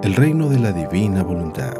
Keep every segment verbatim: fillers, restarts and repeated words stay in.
el reino de la divina voluntad.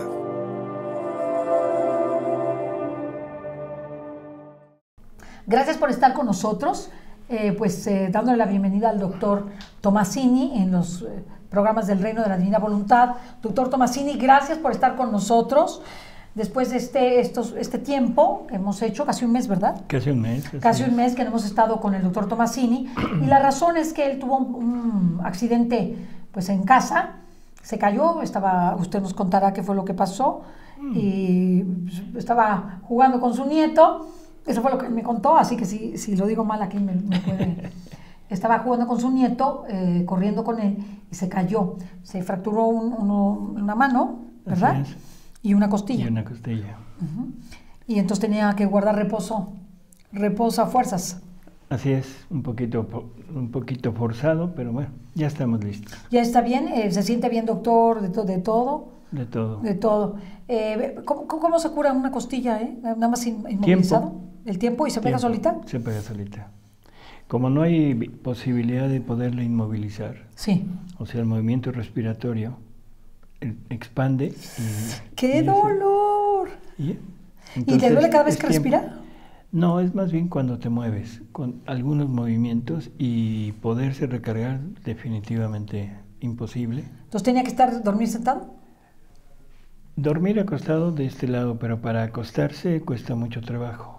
Gracias por estar con nosotros, eh, pues eh, dándole la bienvenida al doctor Tomasini en los eh, programas del Reino de la Divina Voluntad. Doctor Tomasini, gracias por estar con nosotros después de este, estos, este tiempo que hemos hecho, casi un mes, ¿verdad? Casi un mes. Casi un mes que no hemos estado con el doctor Tomasini, y la razón es que él tuvo un, un accidente pues en casa, se cayó, estaba, usted nos contará qué fue lo que pasó, y pues, estaba jugando con su nieto. Eso fue lo que me contó, así que si, si lo digo mal aquí me, me puede... Estaba jugando con su nieto, eh, corriendo con él, y se cayó. Se fracturó un, uno, una mano, ¿verdad? Y una costilla. Y una costilla. Uh-huh. Y entonces tenía que guardar reposo, reposo a fuerzas. Así es, un poquito, un poquito forzado, pero bueno, ya estamos listos. ¿Ya está bien? Eh, ¿Se siente bien, doctor, de, to de todo? De todo. De todo. Eh, ¿cómo, ¿Cómo se cura una costilla, eh? Nada más inmovilizado. Tiempo. ¿El tiempo y se pega Tiempo. solita? Se pega solita. Como no hay posibilidad de poderla inmovilizar, sí. O sea, el movimiento respiratorio expande. Y, ¡Qué y dolor! Ese, ¿y, ¿Y te duele cada vez que tiempo. respira? No, es más bien cuando te mueves, con algunos movimientos, y poderse recargar definitivamente imposible. ¿Entonces tenía que estar, dormir sentado? Dormir acostado de este lado, pero para acostarse cuesta mucho trabajo.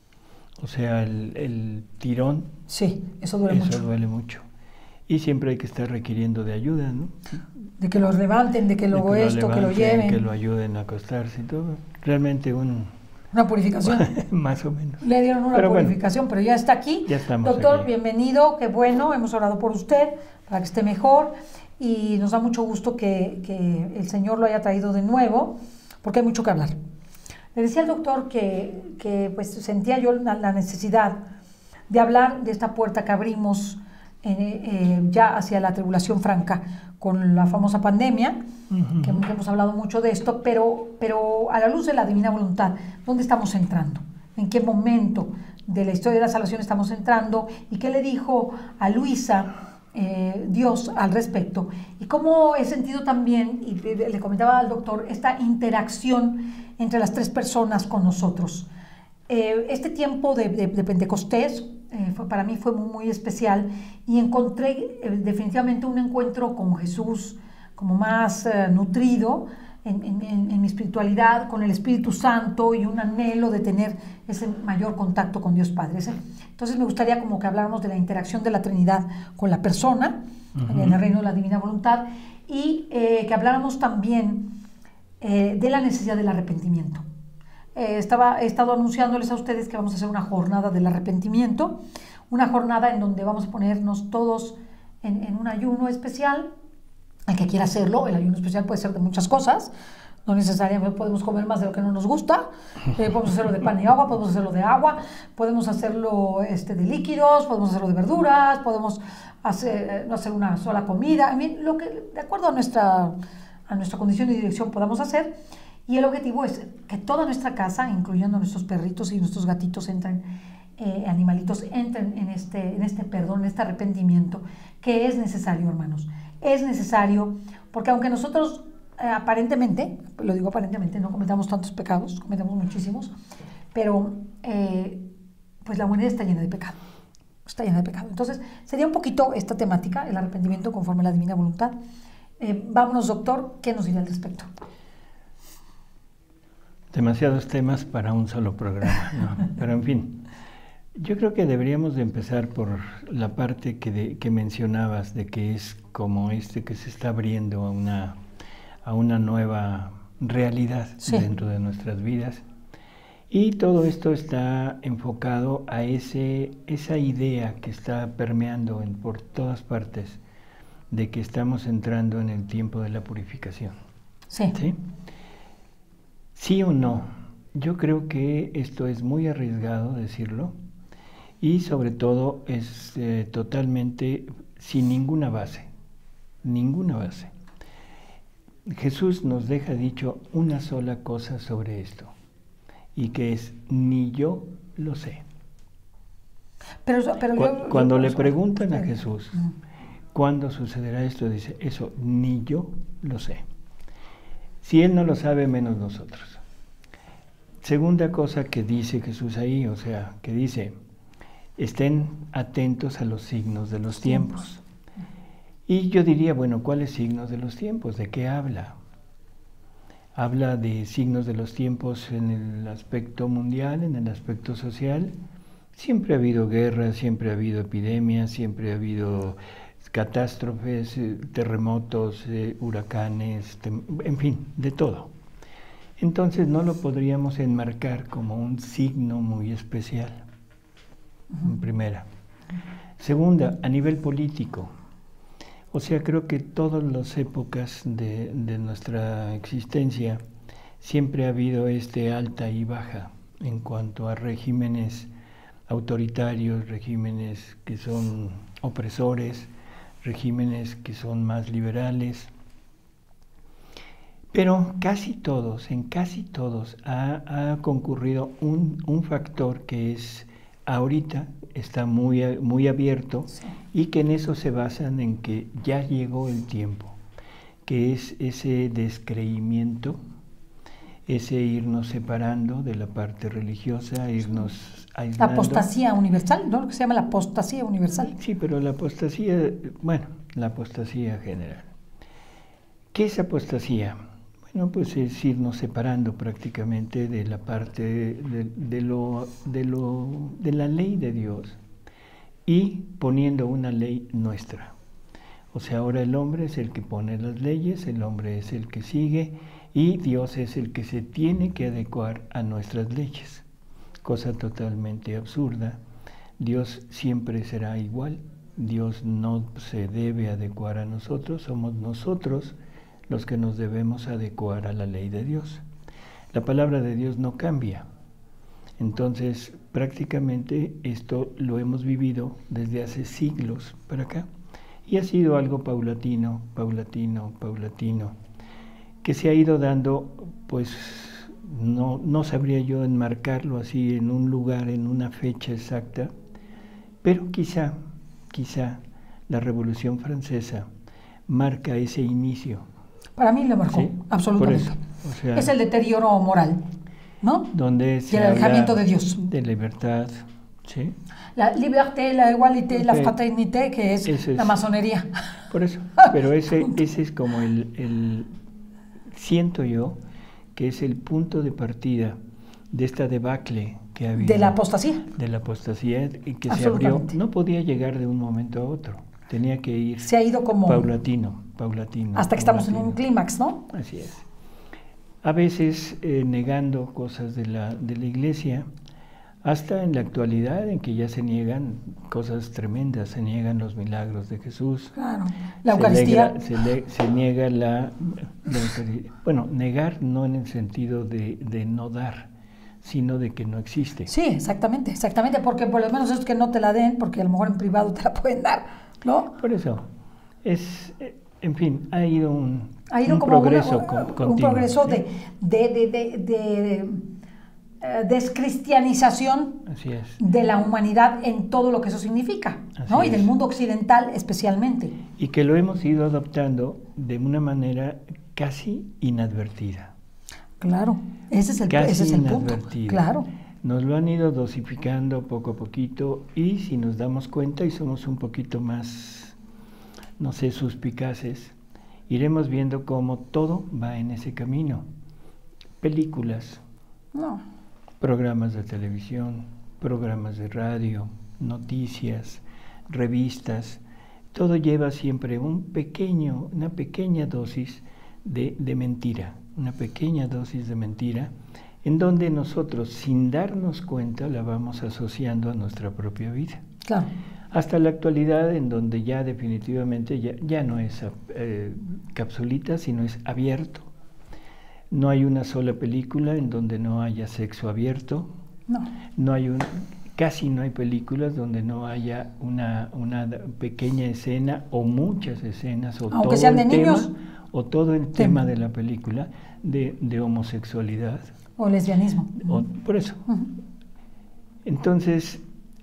O sea, el, el tirón, sí, eso duele eso mucho. duele mucho. Y siempre hay que estar requiriendo de ayuda, ¿no? De que lo levanten, de que luego de que esto, lo que lo lleven. Que lo ayuden a acostarse y todo. Realmente un... Una purificación. Más o menos. Le dieron una pero purificación, bueno, pero ya está aquí. Ya estamos Doctor, aquí. Bienvenido, qué bueno, hemos orado por usted para que esté mejor, y nos da mucho gusto que, que el Señor lo haya traído de nuevo, porque hay mucho que hablar. Le decía al doctor que, que pues sentía yo la, la necesidad de hablar de esta puerta que abrimos eh, eh, ya hacia la tribulación franca con la famosa pandemia, uh-huh. que, que hemos hablado mucho de esto, pero, pero a la luz de la divina voluntad, ¿dónde estamos entrando? ¿En qué momento de la historia de la salvación estamos entrando? ¿Y qué le dijo a Luisa eh, Dios al respecto? Y cómo he sentido también, y le comentaba al doctor, esta interacción entre las tres personas con nosotros. Eh, este tiempo de, de, de Pentecostés eh, fue, para mí fue muy, muy especial, y encontré eh, definitivamente un encuentro con Jesús como más eh, nutrido en, en, en mi espiritualidad, con el Espíritu Santo, y un anhelo de tener ese mayor contacto con Dios Padre. Ese, entonces me gustaría como que habláramos de la interacción de la Trinidad con la persona, uh-huh. en el reino de la divina voluntad, y eh, que habláramos también eh, de la necesidad del arrepentimiento. Eh, estaba, he estado anunciándoles a ustedes que vamos a hacer una jornada del arrepentimiento, una jornada en donde vamos a ponernos todos en, en un ayuno especial. El que quiera hacerlo, el ayuno especial puede ser de muchas cosas, no necesariamente podemos comer más de lo que no nos gusta, eh, podemos hacerlo de pan y agua, podemos hacerlo de agua, podemos hacerlo este, de líquidos, podemos hacerlo de verduras, podemos hacer, no hacer una sola comida, I mean, lo que de acuerdo a nuestra, a nuestra condición y dirección podamos hacer. Y el objetivo es que toda nuestra casa, incluyendo nuestros perritos y nuestros gatitos, entren, eh, animalitos, entren en este, en este perdón, en este arrepentimiento, que es necesario, hermanos. Es necesario, porque aunque nosotros eh, aparentemente, lo digo aparentemente, no cometamos tantos pecados, cometemos muchísimos, pero eh, pues la humanidad está llena de pecado, está llena de pecado. Entonces, sería un poquito esta temática, el arrepentimiento conforme a la divina voluntad. Eh, vámonos, doctor, ¿qué nos dirá al respecto? Demasiados temas para un solo programa, ¿no? Pero en fin, yo creo que deberíamos de empezar por la parte que, de, que mencionabas, de que es como este que se está abriendo a una, a una nueva realidad, sí, dentro de nuestras vidas. Y todo esto está enfocado a ese, esa idea que está permeando en, por todas partes, de que estamos entrando en el tiempo de la purificación. Sí. ¿Sí? Sí o no, yo creo que esto es muy arriesgado decirlo, y sobre todo es eh, totalmente sin ninguna base, ninguna base. Jesús nos deja dicho una sola cosa sobre esto, y que es, ni yo lo sé. Pero, pero Cu yo, cuando yo, le yo, preguntan yo, a Jesús, ¿cuándo sucederá esto? Dice, eso, ni yo lo sé. Si Él no lo sabe, menos nosotros. Segunda cosa que dice Jesús ahí, o sea, que dice, estén atentos a los signos de los tiempos. Y yo diría, bueno, ¿cuáles signos de los tiempos? ¿De qué habla? Habla de signos de los tiempos en el aspecto mundial, en el aspecto social. Siempre ha habido guerras, siempre ha habido epidemias, siempre ha habido catástrofes, terremotos, eh, huracanes, tem en fin, de todo. Entonces no lo podríamos enmarcar como un signo muy especial, uh-huh. en primera. Segunda, a nivel político. O sea, creo que todas las épocas de, de nuestra existencia siempre ha habido este alta y baja en cuanto a regímenes autoritarios, regímenes que son opresores, regímenes que son más liberales. Pero casi todos, en casi todos, ha, ha concurrido un, un factor que es ahorita está muy, muy abierto, sí. y que en eso se basan en que ya llegó el tiempo, que es ese descreimiento, ese irnos separando de la parte religiosa, irnos aislando. La apostasía universal, ¿no? Lo que se llama la apostasía universal. Sí, pero la apostasía, bueno, la apostasía general. ¿Qué es apostasía? Bueno, pues es irnos separando prácticamente de la parte de, de, lo, de, lo, de la ley de Dios y poniendo una ley nuestra. O sea, ahora el hombre es el que pone las leyes, el hombre es el que sigue y Dios es el que se tiene que adecuar a nuestras leyes. Cosa totalmente absurda. Dios siempre será igual, Dios no se debe adecuar a nosotros, somos nosotros los que nos debemos adecuar a la ley de Dios. La palabra de Dios no cambia. Entonces, prácticamente esto lo hemos vivido desde hace siglos para acá. Y ha sido algo paulatino, paulatino, paulatino, que se ha ido dando, pues, no, no sabría yo enmarcarlo así en un lugar, en una fecha exacta, pero quizá, quizá la Revolución Francesa marca ese inicio. Para mí lo marcó, ¿sí? Absolutamente. Por eso, o sea, es el deterioro moral, ¿no? Donde se y el alejamiento de Dios. De libertad, ¿sí? La liberté, la igualité, okay. La fraternité, que es, es la masonería. Por eso, pero ese, ese es como el, el, siento yo, que es el punto de partida de esta debacle que ha habido. De la apostasía. De la apostasía, y que se abrió, no podía llegar de un momento a otro. Tenía que ir se ha ido como paulatino, paulatino. Hasta que paulatino. Estamos en un clímax, ¿no? Así es. A veces eh, negando cosas de la, de la iglesia, hasta en la actualidad en que ya se niegan cosas tremendas, se niegan los milagros de Jesús. Claro. La Eucaristía. Se, negra, se, le, se niega la, la... Bueno, negar no en el sentido de, de no dar, sino de que no existe. Sí, exactamente, exactamente, porque por lo menos es que no te la den, porque a lo mejor en privado te la pueden dar. ¿No? Por eso, es, en fin, ha ido un, ha ido un como progreso una, con, un continuo, progreso ¿sí? de, de, de, de, de uh, descristianización Así es. de la humanidad en todo lo que eso significa, ¿no? Y del mundo occidental especialmente. Y que lo hemos ido adoptando de una manera casi inadvertida. Claro, ese es el, casi ese es el punto. Claro. Nos lo han ido dosificando poco a poquito y si nos damos cuenta y somos un poquito más, no sé, suspicaces, iremos viendo cómo todo va en ese camino. Películas, no. programas de televisión, programas de radio, noticias, revistas, todo lleva siempre un pequeño, una pequeña dosis de, de mentira, una pequeña dosis de mentira, en donde nosotros, sin darnos cuenta, la vamos asociando a nuestra propia vida. Claro. Hasta la actualidad, en donde ya definitivamente ya, ya no es eh, capsulita, sino es abierto. No hay una sola película en donde no haya sexo abierto. No. No hay un, casi no hay películas donde no haya una, una pequeña escena o muchas escenas o Aunque todo sean de el niños. tema, o todo el tema de la película de, de homosexualidad. O lesbianismo. O, por eso. Uh-huh. Entonces,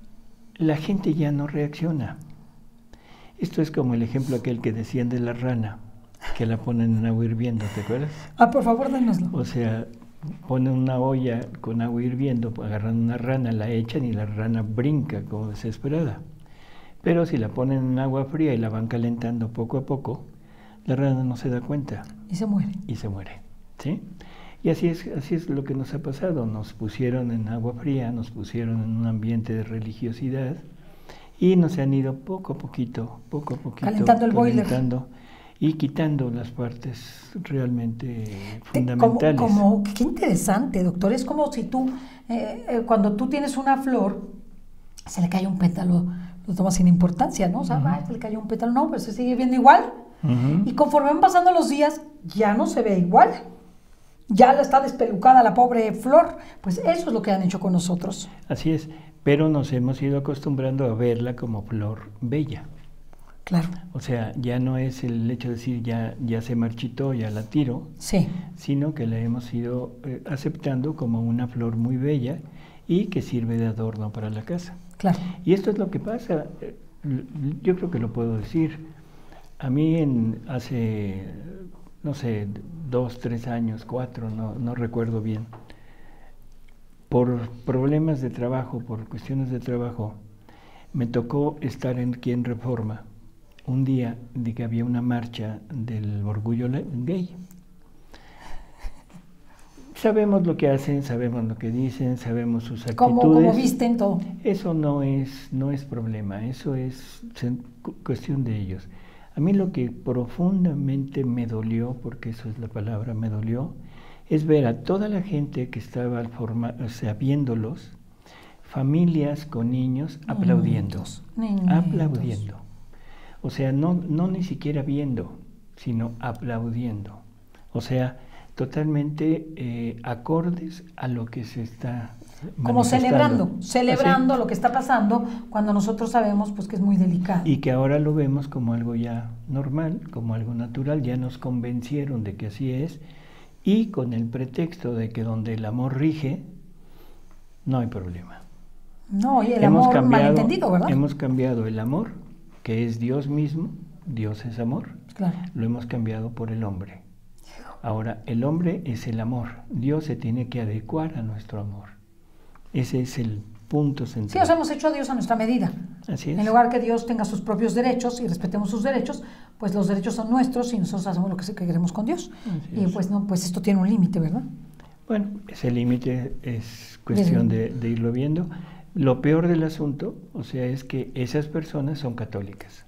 la gente ya no reacciona. Esto es como el ejemplo aquel que decían de la rana. que la ponen en agua hirviendo, ¿te acuerdas? Ah, por favor, dénoslo. O sea, ponen una olla con agua hirviendo, agarran una rana, la echan y la rana brinca como desesperada. Pero si la ponen en agua fría y la van calentando poco a poco, la rana no se da cuenta. Y se muere. Y se muere, ¿sí? Y así es, así es lo que nos ha pasado. Nos pusieron en agua fría, nos pusieron en un ambiente de religiosidad y nos han ido poco a poquito, poco a poquito, calentando el boiler. Y quitando las partes realmente fundamentales. Como, como, qué interesante, doctor. Es como si tú, eh, eh, cuando tú tienes una flor, se le cae un pétalo, lo tomas sin importancia, ¿no? O sea, uh-huh. ay, se le cayó un pétalo, no, pero se sigue viendo igual. Uh-huh. Y conforme van pasando los días, ya no se ve igual. Ya está despelucada la pobre flor. Pues eso es lo que han hecho con nosotros. Así es, pero nos hemos ido acostumbrando a verla como flor bella. Claro. O sea, ya no es el hecho de decir ya, ya se marchitó, ya la tiro, sí. sino que la hemos ido eh, aceptando como una flor muy bella y que sirve de adorno para la casa. Claro. Y esto es lo que pasa, eh, yo creo que lo puedo decir. A mí en hace, no sé, dos, tres años, cuatro, no, no recuerdo bien, por problemas de trabajo, por cuestiones de trabajo, me tocó estar en, aquí en Reforma un día de que había una marcha del orgullo gay. Sabemos lo que hacen, sabemos lo que dicen, sabemos sus actitudes. Como, como visten todo. Eso no es, no es problema, eso es cuestión de ellos. A mí lo que profundamente me dolió, porque eso es la palabra, me dolió, es ver a toda la gente que estaba forma, o sea, viéndolos, familias con niños aplaudiendo, niños. aplaudiendo. O sea, no, no ni siquiera viendo, sino aplaudiendo. O sea, totalmente eh, acordes a lo que se está como celebrando, celebrando ¿así? Lo que está pasando cuando nosotros sabemos pues que es muy delicado. Y que ahora lo vemos como algo ya normal, como algo natural, ya nos convencieron de que así es, y con el pretexto de que donde el amor rige, no hay problema. No, y el hemos amor cambiado, malentendido, ¿verdad? Hemos cambiado el amor, que es Dios mismo, Dios es amor, claro. Lo hemos cambiado por el hombre. Ahora, el hombre es el amor, Dios se tiene que adecuar a nuestro amor. Ese es el punto central. Sí, os hemos hecho a Dios a nuestra medida. Así es. En lugar que Dios tenga sus propios derechos y respetemos sus derechos, pues los derechos son nuestros y nosotros hacemos lo que queremos con Dios. Así y es. pues no, pues esto tiene un límite, ¿verdad? Bueno, ese límite es cuestión de, de irlo viendo. Lo peor del asunto, o sea, es que esas personas son católicas.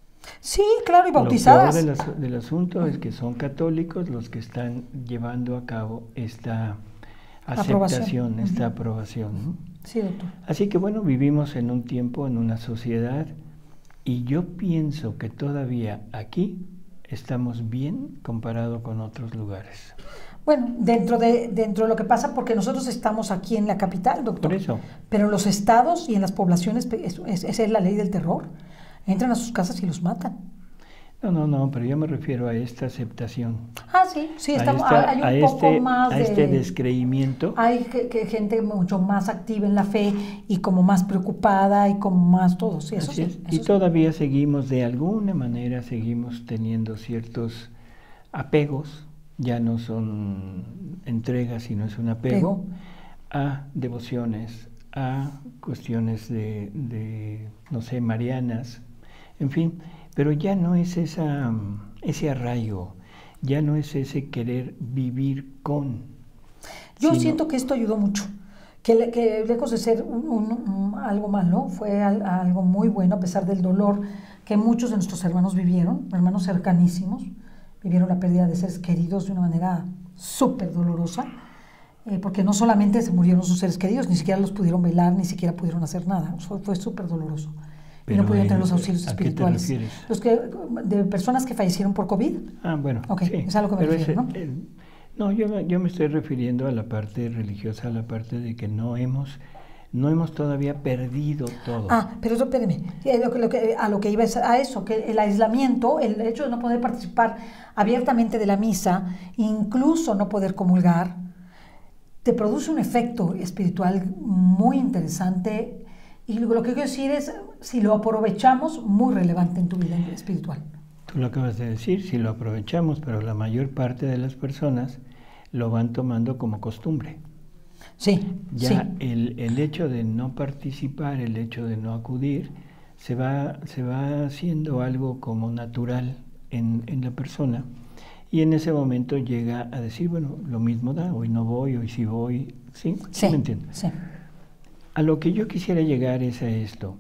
Sí, claro, y bautizadas. Lo peor del, del asunto es que son católicos los que están llevando a cabo esta aceptación, aprobación. esta uh-huh. aprobación. ¿no? Sí, doctor. Así que bueno, vivimos en un tiempo, en una sociedad, y yo pienso que todavía aquí estamos bien comparado con otros lugares. Bueno, dentro de, dentro de lo que pasa, porque nosotros estamos aquí en la capital, doctor. Por eso. Pero en los estados y en las poblaciones, esa es, es, es la ley del terror. Entran a sus casas y los matan. No, no, no, pero yo me refiero a esta aceptación. Ah, sí, sí, estamos, esta, hay un poco este, más a de... este descreimiento. Hay que, que gente mucho más activa en la fe y como más preocupada y como más todo, sí, eso Así sí. Es. Y eso todavía sí. seguimos, de alguna manera, seguimos teniendo ciertos apegos, ya no son entregas, sino es un apego, ¿Pego? a devociones, a cuestiones de, de, no sé, marianas, en fin, pero ya no es esa, ese arraigo, ya no es ese querer vivir con. Yo sino, siento que esto ayudó mucho, que, que lejos de ser un, un, un, algo malo, fue al, algo muy bueno a pesar del dolor que muchos de nuestros hermanos vivieron, hermanos cercanísimos, vivieron la pérdida de seres queridos de una manera súper dolorosa, eh, porque no solamente se murieron sus seres queridos, ni siquiera los pudieron velar, ni siquiera pudieron hacer nada, fue, fue súper doloroso. Y no pudieron tener los auxilios espirituales. Los que, de personas que fallecieron por COVID. Ah, bueno. Ok, sí, es a lo que me refiero, ¿no? Eh, no, yo, yo me estoy refiriendo a la parte religiosa, a la parte de que no hemos, no hemos todavía perdido todo. Ah, pero eso, espéreme, lo que, lo que, a lo que iba es a eso, que el aislamiento, el hecho de no poder participar abiertamente de la misa, incluso no poder comulgar, te produce un efecto espiritual muy interesante. Y lo que quiero decir es, si lo aprovechamos, muy relevante en tu vida espiritual. Tú lo acabas de decir, si lo aprovechamos, pero la mayor parte de las personas lo van tomando como costumbre. Sí, Ya sí. el, el hecho de no participar, el hecho de no acudir, se va, se va haciendo algo como natural en, en la persona, y en ese momento llega a decir, bueno, lo mismo da, hoy no voy, hoy sí voy, ¿sí? Sí, ¿Me entiendes? sí. A lo que yo quisiera llegar es a esto.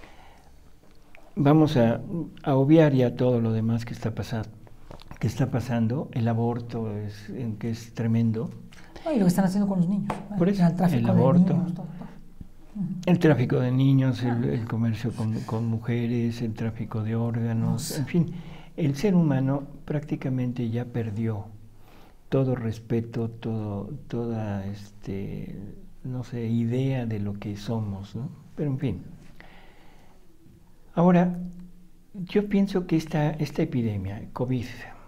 Vamos a, a obviar ya todo lo demás que está pasando, que está pasando. El aborto es, en que es tremendo. No, y lo que están haciendo con los niños. Por eso, el tráfico el de aborto, niños, todo, todo. el tráfico de niños, el, el comercio con, con mujeres, el tráfico de órganos, en fin, el ser humano prácticamente ya perdió todo respeto, todo, toda, este, no sé, idea de lo que somos, ¿no? Pero en fin. Ahora, yo pienso que esta, esta epidemia, COVID,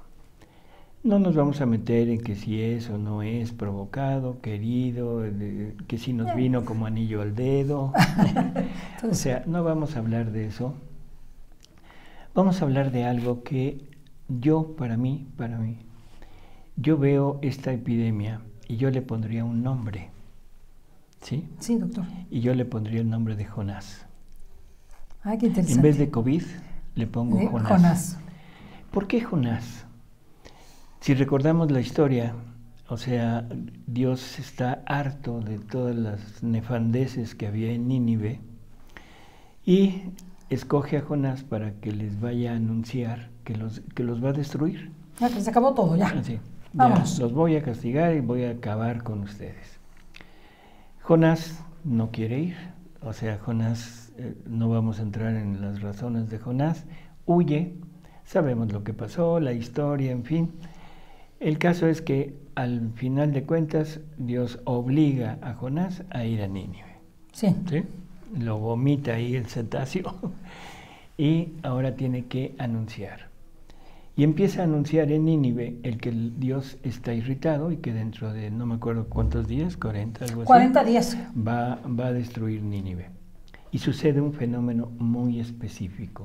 no nos vamos a meter en que si es o no es provocado, querido, que si nos vino como anillo al dedo. O sea, no vamos a hablar de eso. Vamos a hablar de algo que yo, para mí, para mí, yo veo esta epidemia y yo le pondría un nombre. ¿Sí? Sí, doctor. Y yo le pondría el nombre de Jonás. Ay, qué interesante. En vez de COVID, le pongo de Jonás. Jonás. ¿Por qué Jonás? Si recordamos la historia, o sea, Dios está harto de todas las nefandeces que había en Nínive y escoge a Jonás para que les vaya a anunciar que los, que los va a destruir. Ya, que se acabó todo, ya. Así, Vámonos. ya, los voy a castigar y voy a acabar con ustedes. Jonás no quiere ir, o sea, Jonás, eh, no vamos a entrar en las razones de Jonás, huye, sabemos lo que pasó, la historia, en fin. El caso es que al final de cuentas Dios obliga a Jonás a ir a Nínive. Sí. ¿Sí? Lo vomita ahí el cetáceo y ahora tiene que anunciar. Y empieza a anunciar en Nínive el que el Dios está irritado y que dentro de no me acuerdo cuántos días, cuarenta, algo así, cuarenta días. Va, va a destruir Nínive. Y sucede un fenómeno muy específico.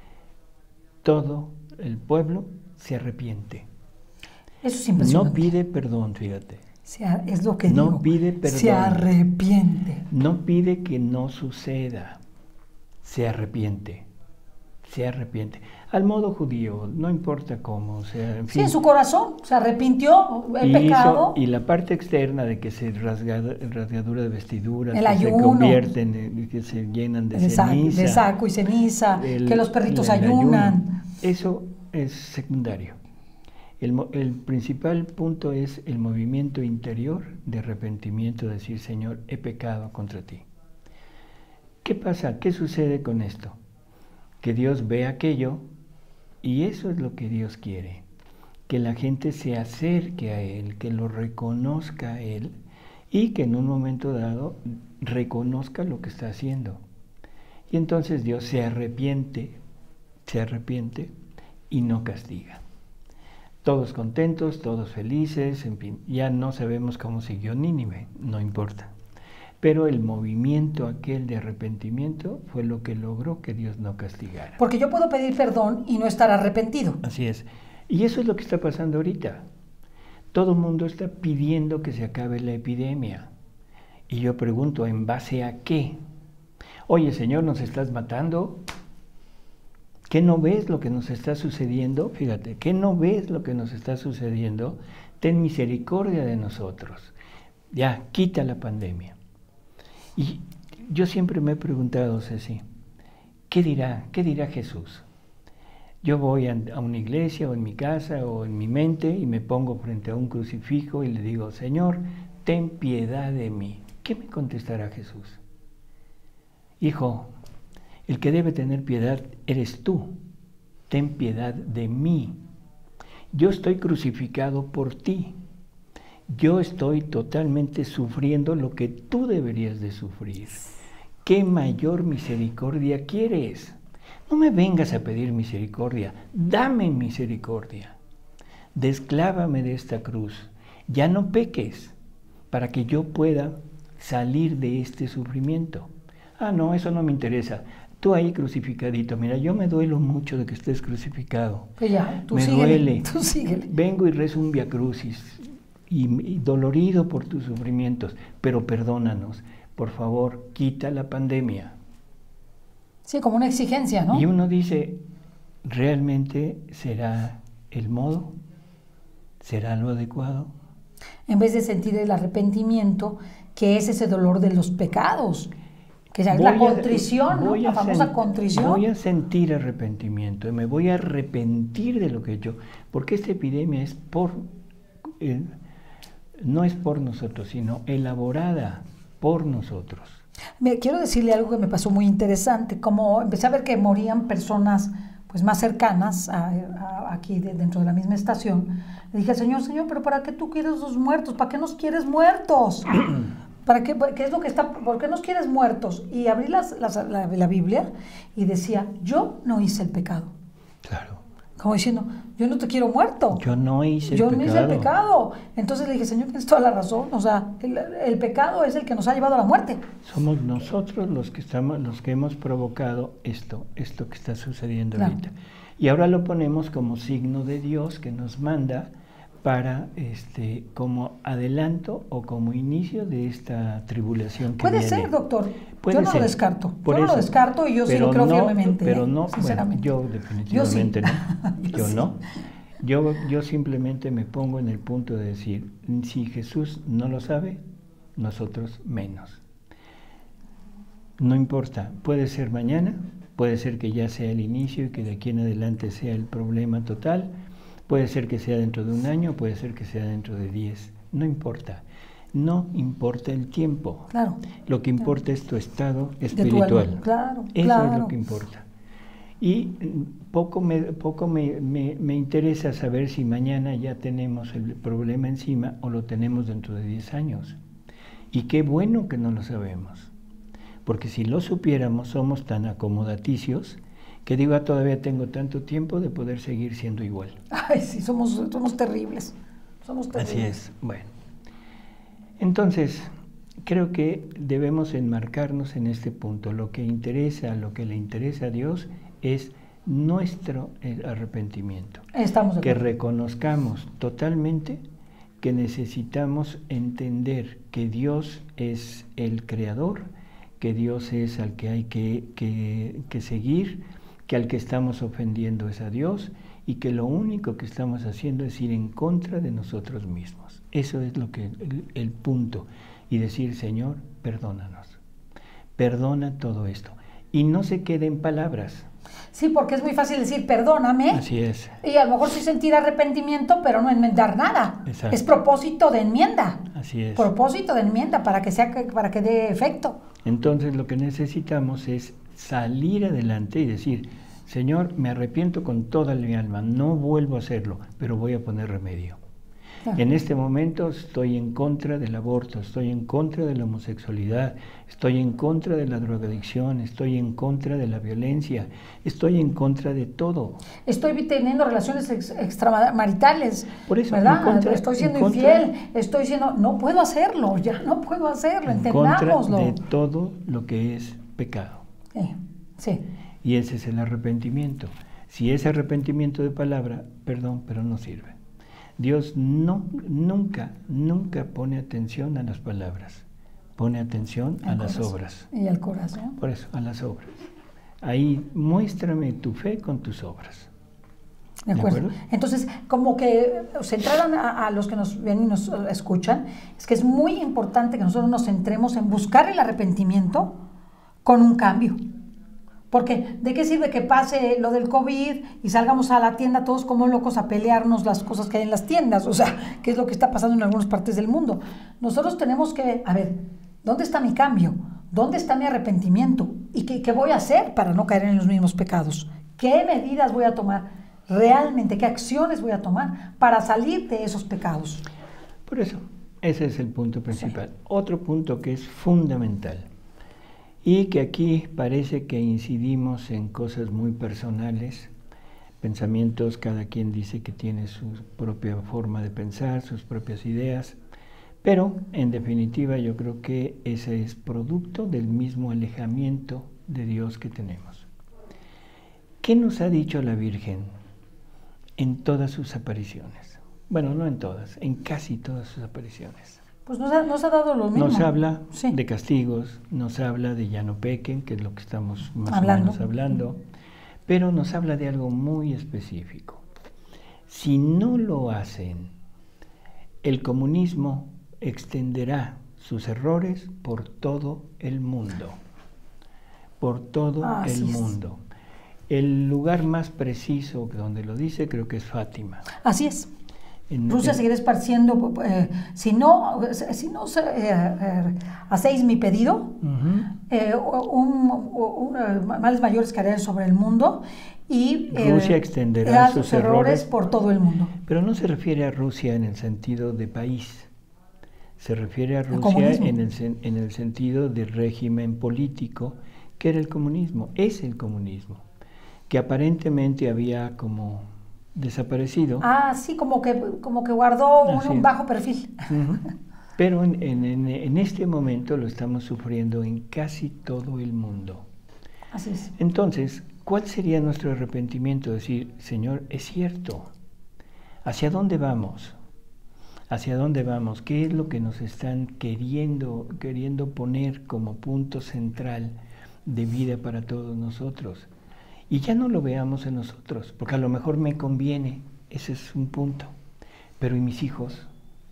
Todo el pueblo se arrepiente. Eso es impresionante. No pide perdón, fíjate. Se a, es lo que no digo. pide perdón. Se arrepiente. No pide que no suceda. Se arrepiente. Se arrepiente. Al modo judío, no importa cómo. O sea, en fin. Sí, en su corazón se arrepintió, el y pecado. Hizo, y la parte externa de que se rasga, rasgadura de vestiduras, el que ayuno, se convierten, en, que se llenan de, de ceniza. De saco y ceniza, el, que los perritos ayunan. Ayuno. Eso es secundario. El, el principal punto es el movimiento interior de arrepentimiento, de decir, Señor, he pecado contra ti. ¿Qué pasa? ¿Qué sucede con esto? Que Dios ve aquello y eso es lo que Dios quiere, que la gente se acerque a Él, que lo reconozca a Él y que en un momento dado reconozca lo que está haciendo. Y entonces Dios se arrepiente, se arrepiente y no castiga. Todos contentos, todos felices, en fin, ya no sabemos cómo siguió Nínive, no importa. Pero el movimiento aquel de arrepentimiento fue lo que logró que Dios no castigara. Porque yo puedo pedir perdón y no estar arrepentido. Así es. Y eso es lo que está pasando ahorita. Todo el mundo está pidiendo que se acabe la epidemia. Y yo pregunto, ¿en base a qué? Oye, Señor, ¿nos estás matando? ¿Qué no ves lo que nos está sucediendo? Fíjate, ¿qué no ves lo que nos está sucediendo? Ten misericordia de nosotros. Ya, quita la pandemia. Y yo siempre me he preguntado, Ceci, ¿qué dirá, qué dirá Jesús? Yo voy a, a una iglesia o en mi casa o en mi mente y me pongo frente a un crucifijo y le digo, Señor, ten piedad de mí. ¿Qué me contestará Jesús? Hijo, el que debe tener piedad eres tú. Ten piedad de mí. Yo estoy crucificado por ti. Yo estoy totalmente sufriendo lo que tú deberías de sufrir. ¿Qué mayor misericordia quieres? No me vengas a pedir misericordia, dame misericordia. Desclávame de esta cruz, ya no peques, para que yo pueda salir de este sufrimiento. Ah, no, eso no me interesa. Tú ahí crucificadito, mira, yo me duelo mucho de que estés crucificado. Que ya, tú me síguele, duele. tú síguele. Vengo y rezo un Via Crucis y, y dolorido por tus sufrimientos, pero perdónanos. Por favor, quita la pandemia. Sí, como una exigencia, ¿no? Y uno dice, ¿realmente será el modo? ¿Será lo adecuado? En vez de sentir el arrepentimiento, que es ese dolor de los pecados, que es la Voy a- contrición, ¿no? voy La a famosa sen- contrición. Voy a sentir arrepentimiento, y me voy a arrepentir de lo que he hecho, porque esta epidemia es por, eh, no es por nosotros, sino elaborada por nosotros. Me, quiero decirle algo que me pasó muy interesante, como empecé a ver que morían personas pues más cercanas a, a- aquí de- dentro de la misma estación. Le dije al Señor, Señor, pero ¿para qué tú quieres los muertos? ¿Para qué nos quieres muertos? ¿Para qué, qué es lo que está, ¿Por qué nos quieres muertos? Y abrí las- las- la, la Biblia y decía, yo no hice el pecado. Claro. Como diciendo, yo no te quiero muerto. Yo no hice el Yo pecado. no hice el pecado. Entonces le dije, Señor, tienes toda la razón. O sea, el, el pecado es el que nos ha llevado a la muerte. Somos nosotros los que estamos, los que hemos provocado esto, esto que está sucediendo Claro. ahorita. Y ahora lo ponemos como signo de Dios que nos manda para este como adelanto o como inicio de esta tribulación que Puede viene. ser, doctor. Puede yo no ser. lo descarto. Por yo no eso. lo descarto y yo sí Pero lo creo no, firmemente. Pero ¿eh? no, Sinceramente. bueno, yo definitivamente Yo sí. no. Yo Yo sí. no. Yo, yo simplemente me pongo en el punto de decir, si Jesús no lo sabe, nosotros menos. No importa, puede ser mañana, puede ser que ya sea el inicio y que de aquí en adelante sea el problema total, puede ser que sea dentro de un año, puede ser que sea dentro de diez, no importa. No importa el tiempo. Claro. Lo que importa es tu estado De tu espiritual. alma. Claro, Eso claro. es lo que importa. Y mm, poco me, poco me, me, me interesa saber si mañana ya tenemos el problema encima o lo tenemos dentro de diez años. Y qué bueno que no lo sabemos. Porque si lo supiéramos, somos tan acomodaticios que digo, ah, todavía tengo tanto tiempo de poder seguir siendo igual. Ay, sí, somos, somos terribles. Somos terribles. Así es. Bueno. Entonces, creo que debemos enmarcarnos en este punto. Lo que interesa, lo que le interesa a Dios es nuestro eh, arrepentimiento. Estamos de Que acuerdo. reconozcamos totalmente que necesitamos entender que Dios es el creador, que Dios es al que hay que, que, que seguir, que al que estamos ofendiendo es a Dios y que lo único que estamos haciendo es ir en contra de nosotros mismos. Eso es lo que el, el punto. Y decir, Señor, perdónanos. Perdona todo esto. Y no se quede en palabras. Sí, porque es muy fácil decir perdóname. Así es. Y a lo mejor sí sentir arrepentimiento, pero no enmendar nada. Exacto. Es propósito de enmienda. Así es. Propósito de enmienda para que sea para que dé efecto. Entonces lo que necesitamos es salir adelante y decir, Señor, me arrepiento con toda mi alma, no vuelvo a hacerlo, pero voy a poner remedio. Claro. En este momento estoy en contra del aborto, estoy en contra de la homosexualidad, estoy en contra de la drogadicción, estoy en contra de la violencia, estoy en contra de todo. Estoy teniendo relaciones ex- extramaritales, Por eso, ¿verdad? en contra- estoy siendo en contra- infiel, estoy siendo, no puedo hacerlo, ya no puedo hacerlo, En contra entendámoslo. de todo lo que es pecado. Sí, sí. Y ese es el arrepentimiento. Si es arrepentimiento de palabra, perdón, pero no sirve. Dios no, nunca, nunca pone atención a las palabras, pone atención a Al las corazón. obras. Y al corazón. Por eso, a las obras. Ahí muéstrame tu fe con tus obras. De ¿De acuerdo. acuerdo? Entonces, como que centraran a, a los que nos ven y nos eh, escuchan, es que es muy importante que nosotros nos centremos en buscar el arrepentimiento con un cambio. Porque, ¿de qué sirve que pase lo del COVID y salgamos a la tienda todos como locos a pelearnos las cosas que hay en las tiendas? O sea, ¿qué es lo que está pasando en algunas partes del mundo? Nosotros tenemos que, a ver, ¿dónde está mi cambio? ¿Dónde está mi arrepentimiento? ¿Y qué, qué voy a hacer para no caer en los mismos pecados? ¿Qué medidas voy a tomar realmente? ¿Qué acciones voy a tomar para salir de esos pecados? Por eso, ese es el punto principal. Sí. Otro punto que es fundamental y que aquí parece que incidimos en cosas muy personales, pensamientos, cada quien dice que tiene su propia forma de pensar, sus propias ideas, pero en definitiva yo creo que ese es producto del mismo alejamiento de Dios que tenemos. ¿Qué nos ha dicho la Virgen en todas sus apariciones? Bueno, no en todas, en casi todas sus apariciones. Pues nos ha, nos ha dado lo mismo. Nos habla sí. de castigos, nos habla de ya no pequen, que es lo que estamos más hablando. o menos hablando, pero nos habla de algo muy específico. Si no lo hacen, el comunismo extenderá sus errores por todo el mundo, por todo ah, el mundo. Es. El lugar más preciso donde lo dice creo que es Fátima. Así es. En, Rusia en, seguirá esparciendo, eh, si no, si no eh, eh, hacéis mi pedido, uh-huh. eh, un, un, un, males mayores caerán sobre el mundo y eh, Rusia extenderá sus, sus errores, errores por todo el mundo. Pero no se refiere a Rusia en el sentido de país, se refiere a Rusia el en, el, en el sentido de régimen político, que era el comunismo, es el comunismo, que aparentemente había como desaparecido. Ah, sí, como que, como que guardó un, un bajo perfil. Uh-huh. Pero en, en, en este momento lo estamos sufriendo en casi todo el mundo. Así es. Entonces, ¿cuál sería nuestro arrepentimiento? Decir, Señor, es cierto, ¿hacia dónde vamos? ¿Hacia dónde vamos? ¿Qué es lo que nos están queriendo, queriendo poner como punto central de vida para todos nosotros? Y ya no lo veamos en nosotros, porque a lo mejor me conviene, ese es un punto. Pero ¿y mis hijos?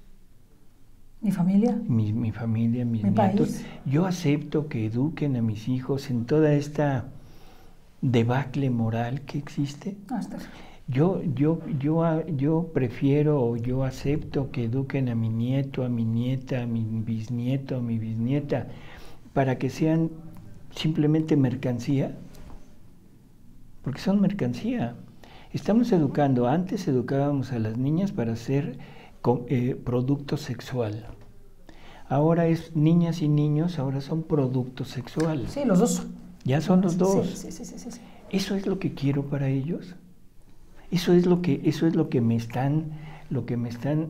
¿Mi familia? Mi, mi familia, mis ¿Mi nietos. país? Yo acepto que eduquen a mis hijos en toda esta debacle moral que existe. Ah, está. Yo, yo, yo, yo prefiero o yo acepto que eduquen a mi nieto, a mi nieta, a mi bisnieto, a mi bisnieta, para que sean simplemente mercancía. Porque son mercancía. Estamos educando, antes educábamos a las niñas para ser eh, producto sexual. Ahora es niñas y niños, ahora son producto sexual. Sí, los dos. Ya son los dos. Sí, sí, sí, sí, sí. ¿Eso es lo que quiero para ellos? Eso es lo que, eso es lo que me están, lo que me están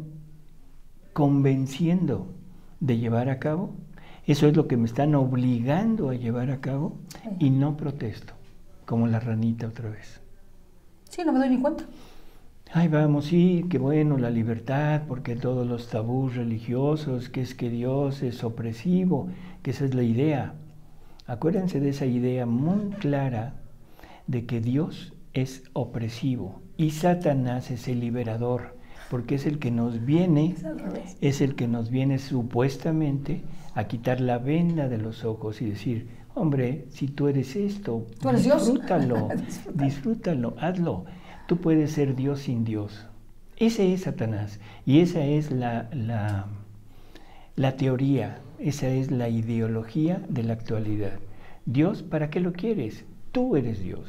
convenciendo de llevar a cabo. Eso es lo que me están obligando a llevar a cabo y no protesto. Como la ranita otra vez. Sí, no me doy ni cuenta. Ay, vamos, sí, qué bueno, la libertad, porque todos los tabús religiosos, que es que Dios es opresivo, que esa es la idea. Acuérdense de esa idea muy clara de que Dios es opresivo y Satanás es el liberador, porque es el que nos viene, es al revés. Es el que nos viene supuestamente a quitar la venda de los ojos y decir, hombre, si tú eres esto, ¿Tú eres disfrútalo, Dios? disfrútalo, hazlo. Tú puedes ser Dios sin Dios. Ese es Satanás y esa es la, la, la teoría, esa es la ideología de la actualidad. Dios, ¿para qué lo quieres? Tú eres Dios.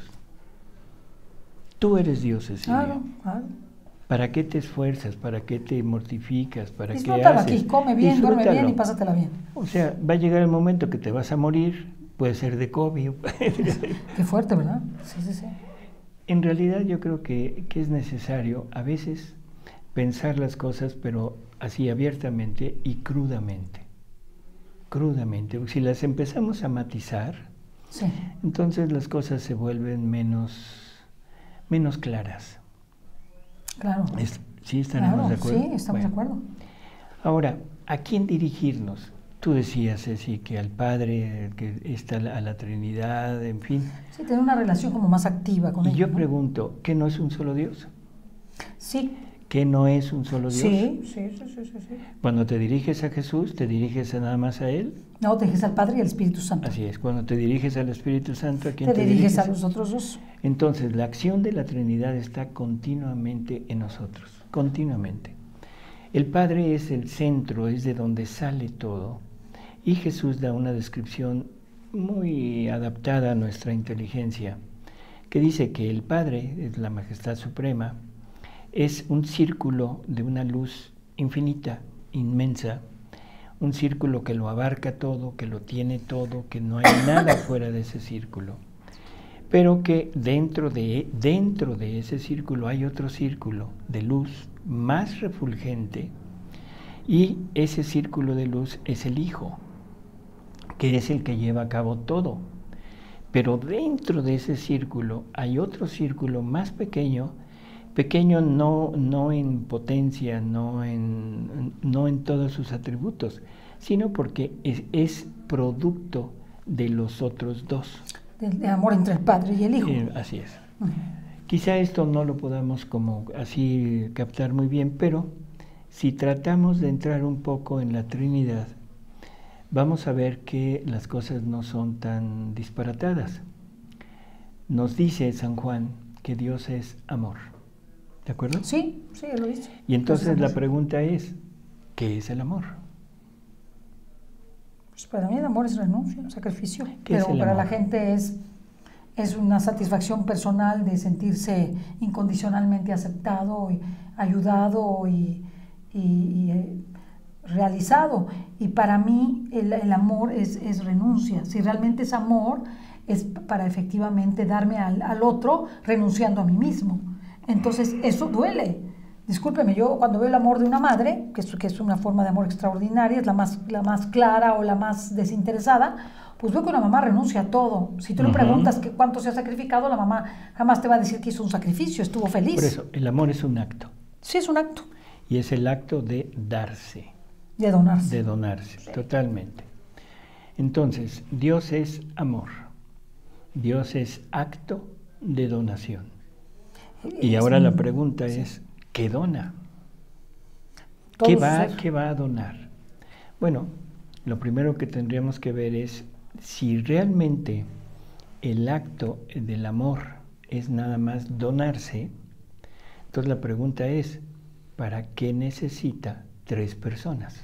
Tú eres Dios, Cecilia. Claro, claro. ¿Para qué te esfuerzas? ¿Para qué te mortificas? ¿Para qué Disfrútalo haces? aquí, come bien, Disfrútalo. duerme bien y pásatela bien. O sea, va a llegar el momento que te vas a morir, puede ser de COVID. Qué fuerte, ¿verdad? Sí, sí, sí. En realidad yo creo que, que es necesario a veces pensar las cosas, pero así abiertamente y crudamente. Crudamente. Si las empezamos a matizar, sí. entonces las cosas se vuelven menos, menos claras. Claro. Es, ¿Sí estaremos claro, de acuerdo? Sí, estamos bueno. de acuerdo. Ahora, ¿a quién dirigirnos? Tú decías, Ceci, que al Padre, que está a la Trinidad, en fin. Sí, tener una relación como más activa con y él. Y yo ¿no? pregunto, ¿qué no es un solo Dios? Sí. ¿Qué no es un solo Dios? Sí, sí, sí, sí, sí, sí. Cuando te diriges a Jesús, ¿te diriges a nada más a Él? No, te diriges al Padre y al Espíritu Santo. Así es. Cuando te diriges al Espíritu Santo, ¿a quién te, te diriges? diriges? A los otros dos. Entonces, la acción de la Trinidad está continuamente en nosotros, continuamente. El Padre es el centro, es de donde sale todo. Y Jesús da una descripción muy adaptada a nuestra inteligencia, que dice que el Padre, es la Majestad Suprema, es un círculo de una luz infinita, inmensa, un círculo que lo abarca todo, que lo tiene todo, que no hay nada fuera de ese círculo, pero que dentro de, dentro de ese círculo hay otro círculo de luz más refulgente, y ese círculo de luz es el Hijo, que es el que lleva a cabo todo. pero dentro de ese círculo hay otro círculo más pequeño, pequeño no, no en potencia, no en, no en todos sus atributos, sino porque es, es producto de los otros dos. Del de amor entre el Padre y el Hijo. Eh, así es. Uh-huh. Quizá esto no lo podamos como así captar muy bien, pero si tratamos de entrar un poco en la Trinidad, vamos a ver que las cosas no son tan disparatadas. Nos dice San Juan que Dios es amor. ¿De acuerdo? Sí, sí, lo dice. Y entonces la pregunta es, ¿qué es el amor? Pues para mí el amor es renuncia, sacrificio. ¿Qué Pero es el para amor? la gente es, es una satisfacción personal de sentirse incondicionalmente aceptado, y ayudado y, y, y eh, realizado. Y para mí el, el amor es, es renuncia. Si realmente es amor, es para efectivamente darme al, al otro renunciando a mí mismo. Entonces eso duele. Discúlpeme, yo cuando veo el amor de una madre, que es, que es una forma de amor extraordinaria, es la más, la más clara o la más desinteresada, pues veo que una mamá renuncia a todo. Si tú le Uh-huh. preguntas que cuánto se ha sacrificado, la mamá jamás te va a decir que hizo un sacrificio, estuvo feliz. Por eso, el amor es un acto. Sí, es un acto. Y es el acto de darse. De donarse. De donarse, sí. Totalmente. Entonces, Dios es amor. Dios es acto de donación. Y es ahora un, la pregunta sí. es, ¿qué dona? Todo ¿Qué va, ser. ¿Qué va a donar? Bueno, lo primero que tendríamos que ver es si realmente el acto del amor es nada más donarse. Entonces la pregunta es, ¿para qué necesita tres personas?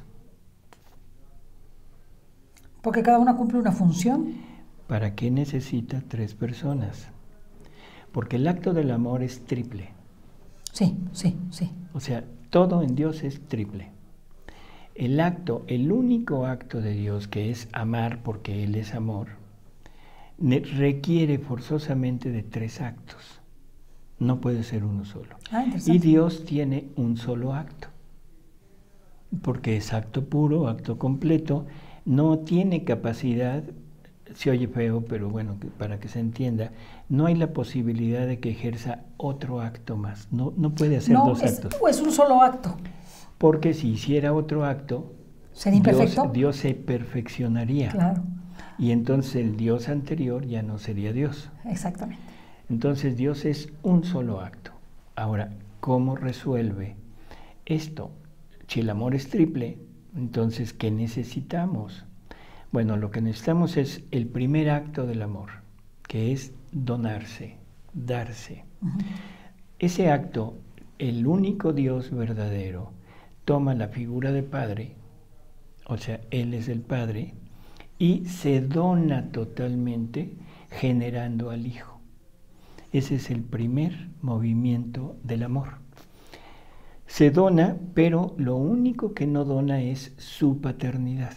Porque cada una cumple una función. ¿Para qué necesita tres personas? Porque el acto del amor es triple. Sí, sí, sí. O sea, todo en Dios es triple. El acto, el único acto de Dios que es amar porque Él es amor, requiere forzosamente de tres actos. No puede ser uno solo. Ah, y Dios tiene un solo acto. Porque es acto puro, acto completo, no tiene capacidad, se oye feo, pero bueno, para que se entienda, no hay la posibilidad de que ejerza otro acto más. No, no puede hacer no, dos es, actos. No, es un solo acto. Porque si hiciera otro acto, ¿sería imperfecto? Dios, Dios se perfeccionaría. Claro. Y entonces el Dios anterior ya no sería Dios. Exactamente. Entonces Dios es un solo acto. Ahora, ¿cómo resuelve esto? Si el amor es triple, entonces, ¿qué necesitamos? Bueno, lo que necesitamos es el primer acto del amor, que es donarse, darse. Uh-huh. Ese acto, el único Dios verdadero, toma la figura de Padre, o sea, Él es el Padre, y se dona totalmente generando al Hijo. Ese es el primer movimiento del amor. Se dona, pero lo único que no dona es su paternidad.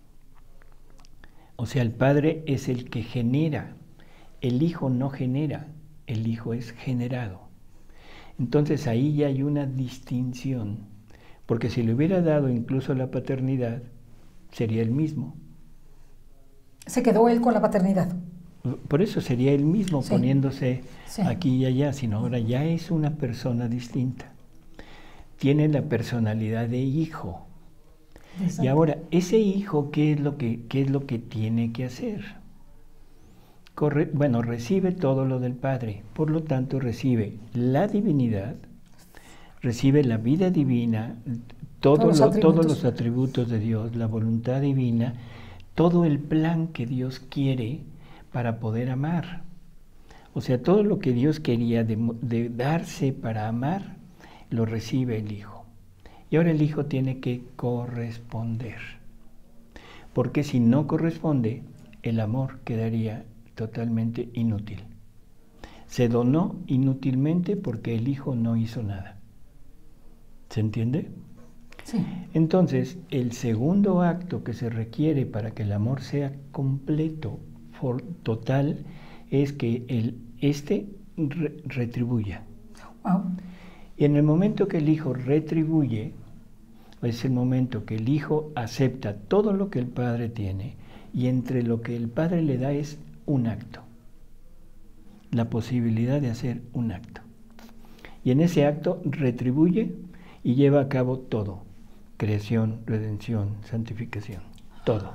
O sea, el Padre es el que genera, el Hijo no genera, el Hijo es generado. Entonces ahí ya hay una distinción, porque si le hubiera dado incluso la paternidad, sería el mismo. Se quedó él con la paternidad. Por eso sería él mismo, sí, poniéndose sí. aquí y allá, sino ahora ya es una persona distinta. Tiene la personalidad de hijo. Exacto. Y ahora, ese hijo, ¿qué es lo que, qué es lo que tiene que hacer? Corre, bueno, recibe todo lo del Padre, por lo tanto recibe la divinidad, recibe la vida divina, todo todos, lo, los todos los atributos de Dios, la voluntad divina, todo el plan que Dios quiere para poder amar. O sea, todo lo que Dios quería de, de darse para amar, lo recibe el Hijo. Y ahora el Hijo tiene que corresponder. Porque si no corresponde, el amor quedaría totalmente inútil. Se donó inútilmente porque el Hijo no hizo nada. ¿Se entiende? Sí. Entonces, el segundo acto que se requiere para que el amor sea completo, for, total, es que el, este re, retribuya. Wow. Y en el momento que el Hijo retribuye, es el momento que el Hijo acepta todo lo que el Padre tiene, y entre lo que el Padre le da es un acto. la posibilidad de hacer un acto. Y en ese acto retribuye y lleva a cabo todo. Creación, redención, santificación, todo.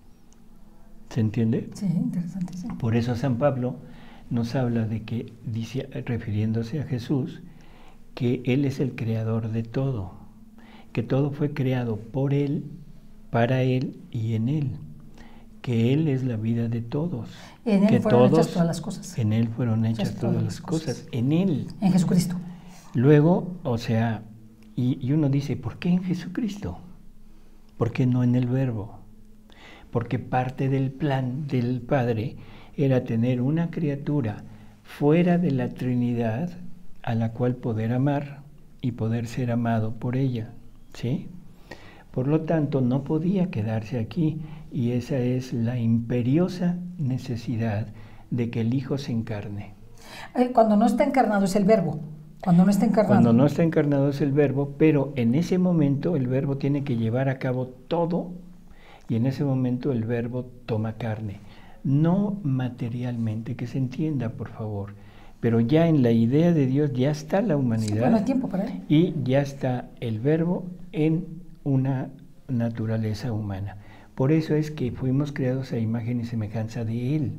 ¿Se entiende? Sí, interesante, sí. Por eso San Pablo nos habla de que, dice, refiriéndose a Jesús, que Él es el creador de todo, que todo fue creado por Él, para Él y en Él, que Él es la vida de todos. En Él que fueron todos, hechas todas las cosas. En Él fueron hechas todas, todas todas las cosas, cosas, en Él. En Jesucristo. Luego, o sea, y, y uno dice, ¿por qué en Jesucristo? ¿Por qué no en el Verbo? Porque parte del plan del Padre era tener una criatura fuera de la Trinidad a la cual poder amar y poder ser amado por ella, ¿sí? Por lo tanto, no podía quedarse aquí, y esa es la imperiosa necesidad de que el Hijo se encarne. Eh, cuando no está encarnado es el Verbo. Cuando no está encarnado. Cuando no está encarnado es el Verbo, pero en ese momento el Verbo tiene que llevar a cabo todo, y en ese momento el Verbo toma carne. No materialmente, que se entienda, por favor, pero ya en la idea de Dios ya está la humanidad. Sí, bueno, hay tiempo para él. Y ya está el Verbo en una naturaleza humana. Por eso es que fuimos creados a imagen y semejanza de Él.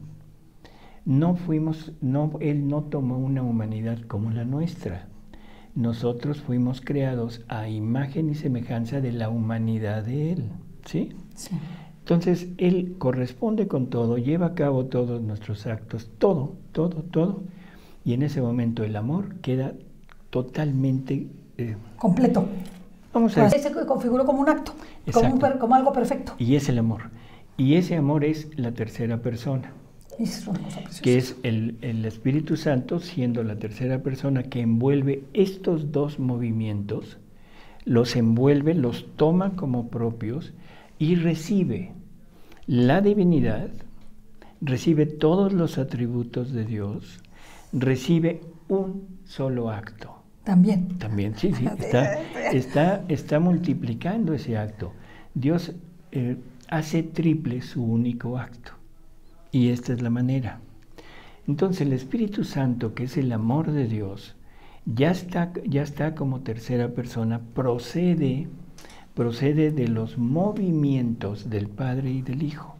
No fuimos, no, Él no tomó una humanidad como la nuestra. Nosotros fuimos creados a imagen y semejanza de la humanidad de Él, ¿sí? Sí. Entonces, Él corresponde con todo, lleva a cabo todos nuestros actos, todo, todo, todo, y en ese momento el amor queda totalmente... Eh, completo. Vamos a ver. Se configuró como un acto, como, un, como algo perfecto. Y es el amor. Y ese amor es la tercera persona. Es una cosa preciosa. Que es el, el Espíritu Santo, siendo la tercera persona que envuelve estos dos movimientos, los envuelve, los toma como propios y recibe la divinidad, recibe todos los atributos de Dios, recibe un solo acto. También. También, sí, sí, está, está, está multiplicando ese acto. Dios eh, hace triple su único acto. Y esta es la manera. Entonces el Espíritu Santo, que es el amor de Dios, ya está, ya está como tercera persona, procede, procede de los movimientos del Padre y del Hijo.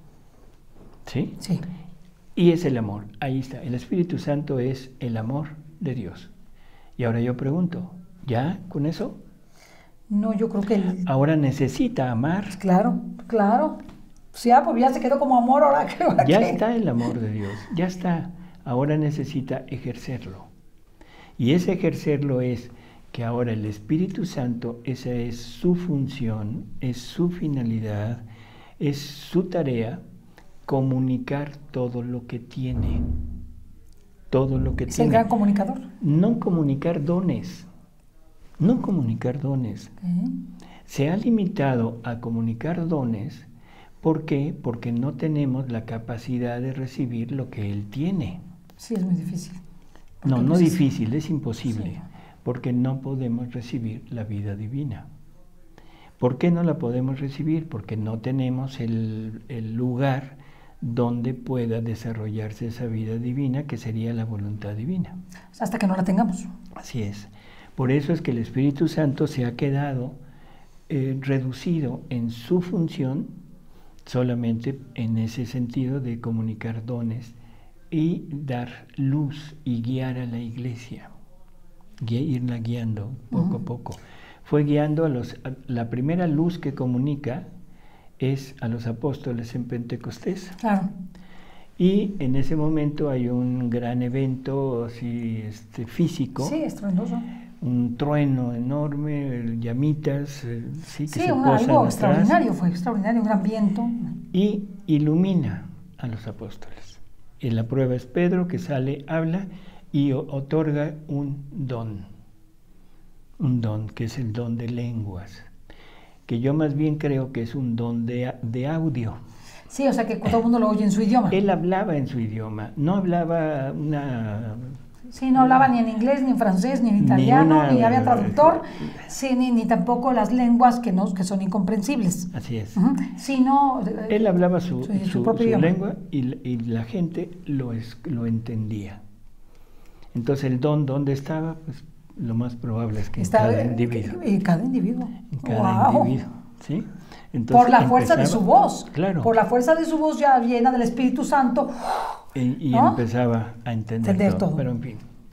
¿Sí? Sí. Y es el amor, ahí está. El Espíritu Santo es el amor de Dios. Y ahora yo pregunto, ¿ya con eso? No, yo creo que... El... Ahora necesita amar. Pues claro, claro. Sí, ah, pues ya se quedó como amor, ahora que... Ya está el amor de Dios, ya está. Ahora necesita ejercerlo. Y ese ejercerlo es que ahora el Espíritu Santo, esa es su función, es su finalidad, es su tarea, comunicar todo lo que tiene. Todo lo que es tiene. el gran comunicador. No comunicar dones, no comunicar dones. ¿Eh? Se ha limitado a comunicar dones. ¿Por qué? Porque no tenemos la capacidad de recibir lo que Él tiene. Sí, es muy difícil. No, no pues difícil, es imposible. Sí. Porque no podemos recibir la vida divina. ¿Por qué no la podemos recibir? Porque no tenemos el, el lugar donde pueda desarrollarse esa vida divina, que sería la voluntad divina. Hasta que no la tengamos. Así es. Por eso es que el Espíritu Santo se ha quedado eh, reducido en su función solamente en ese sentido de comunicar dones y dar luz y guiar a la iglesia, Gui- irla guiando poco uh-huh. a poco. Fue guiando a los, a, la primera luz que comunica es a los apóstoles en Pentecostés. Claro. Y en ese momento hay un gran evento así, este, físico. Sí, estruendoso. Un trueno enorme, llamitas, eh, sí, que sí, se un, posan algo atrás, extraordinario, fue extraordinario, un gran viento. y ilumina a los apóstoles. Y la prueba es Pedro, que sale, habla y o, otorga un don, un don que es el don de lenguas, que yo más bien creo que es un don de, de audio. Sí, o sea que todo el mundo lo oye en su idioma. Él hablaba en su idioma, no hablaba una... Sí, no hablaba ni en inglés, ni en francés, ni en italiano, ni, una, ni había traductor, sí, ni, ni tampoco las lenguas que, no, que son incomprensibles. Así es. Uh-huh. Sino, él hablaba su, su, su, su, propio su lengua y, y la gente lo, es, lo entendía. Entonces, ¿el don dónde estaba? Pues lo más probable es que Está, en cada individuo. En cada individuo. En cada Wow. individuo, ¿sí? Entonces, por la fuerza de empezaba- su voz. Claro. Por la fuerza de su voz ya llena del Espíritu Santo. Y, y ¿no? empezaba a entender, Entender todo, todo. pero en fin.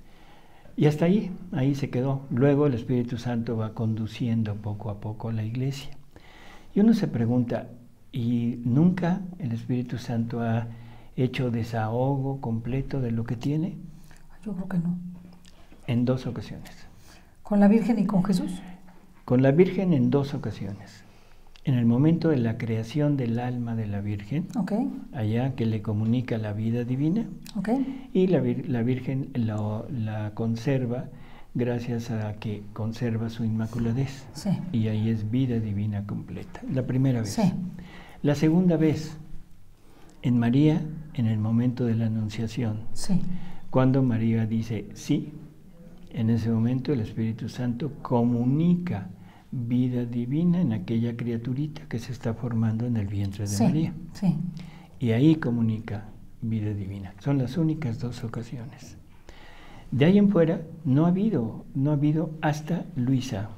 Y hasta ahí, ahí se quedó. Luego el Espíritu Santo va conduciendo poco a poco a la iglesia. Y uno se pregunta, ¿y nunca el Espíritu Santo ha hecho desahogo completo de lo que tiene? Yo creo que no. En dos ocasiones. ¿Con la Virgen y con Jesús? Con la Virgen en dos ocasiones. En el momento de la creación del alma de la Virgen, Ok, allá que le comunica la vida divina, ok. y la, vir- la Virgen la, la conserva gracias a que conserva su inmaculadez. Sí. Y ahí es vida divina completa. La primera vez. Sí. La segunda vez, en María, en el momento de la Anunciación, Sí. cuando María dice sí, en ese momento el Espíritu Santo comunica vida divina en aquella criaturita que se está formando en el vientre de Sí. María. Sí. Y ahí comunica vida divina. Son las únicas dos ocasiones. De ahí en fuera no ha habido, no ha habido hasta Luisa.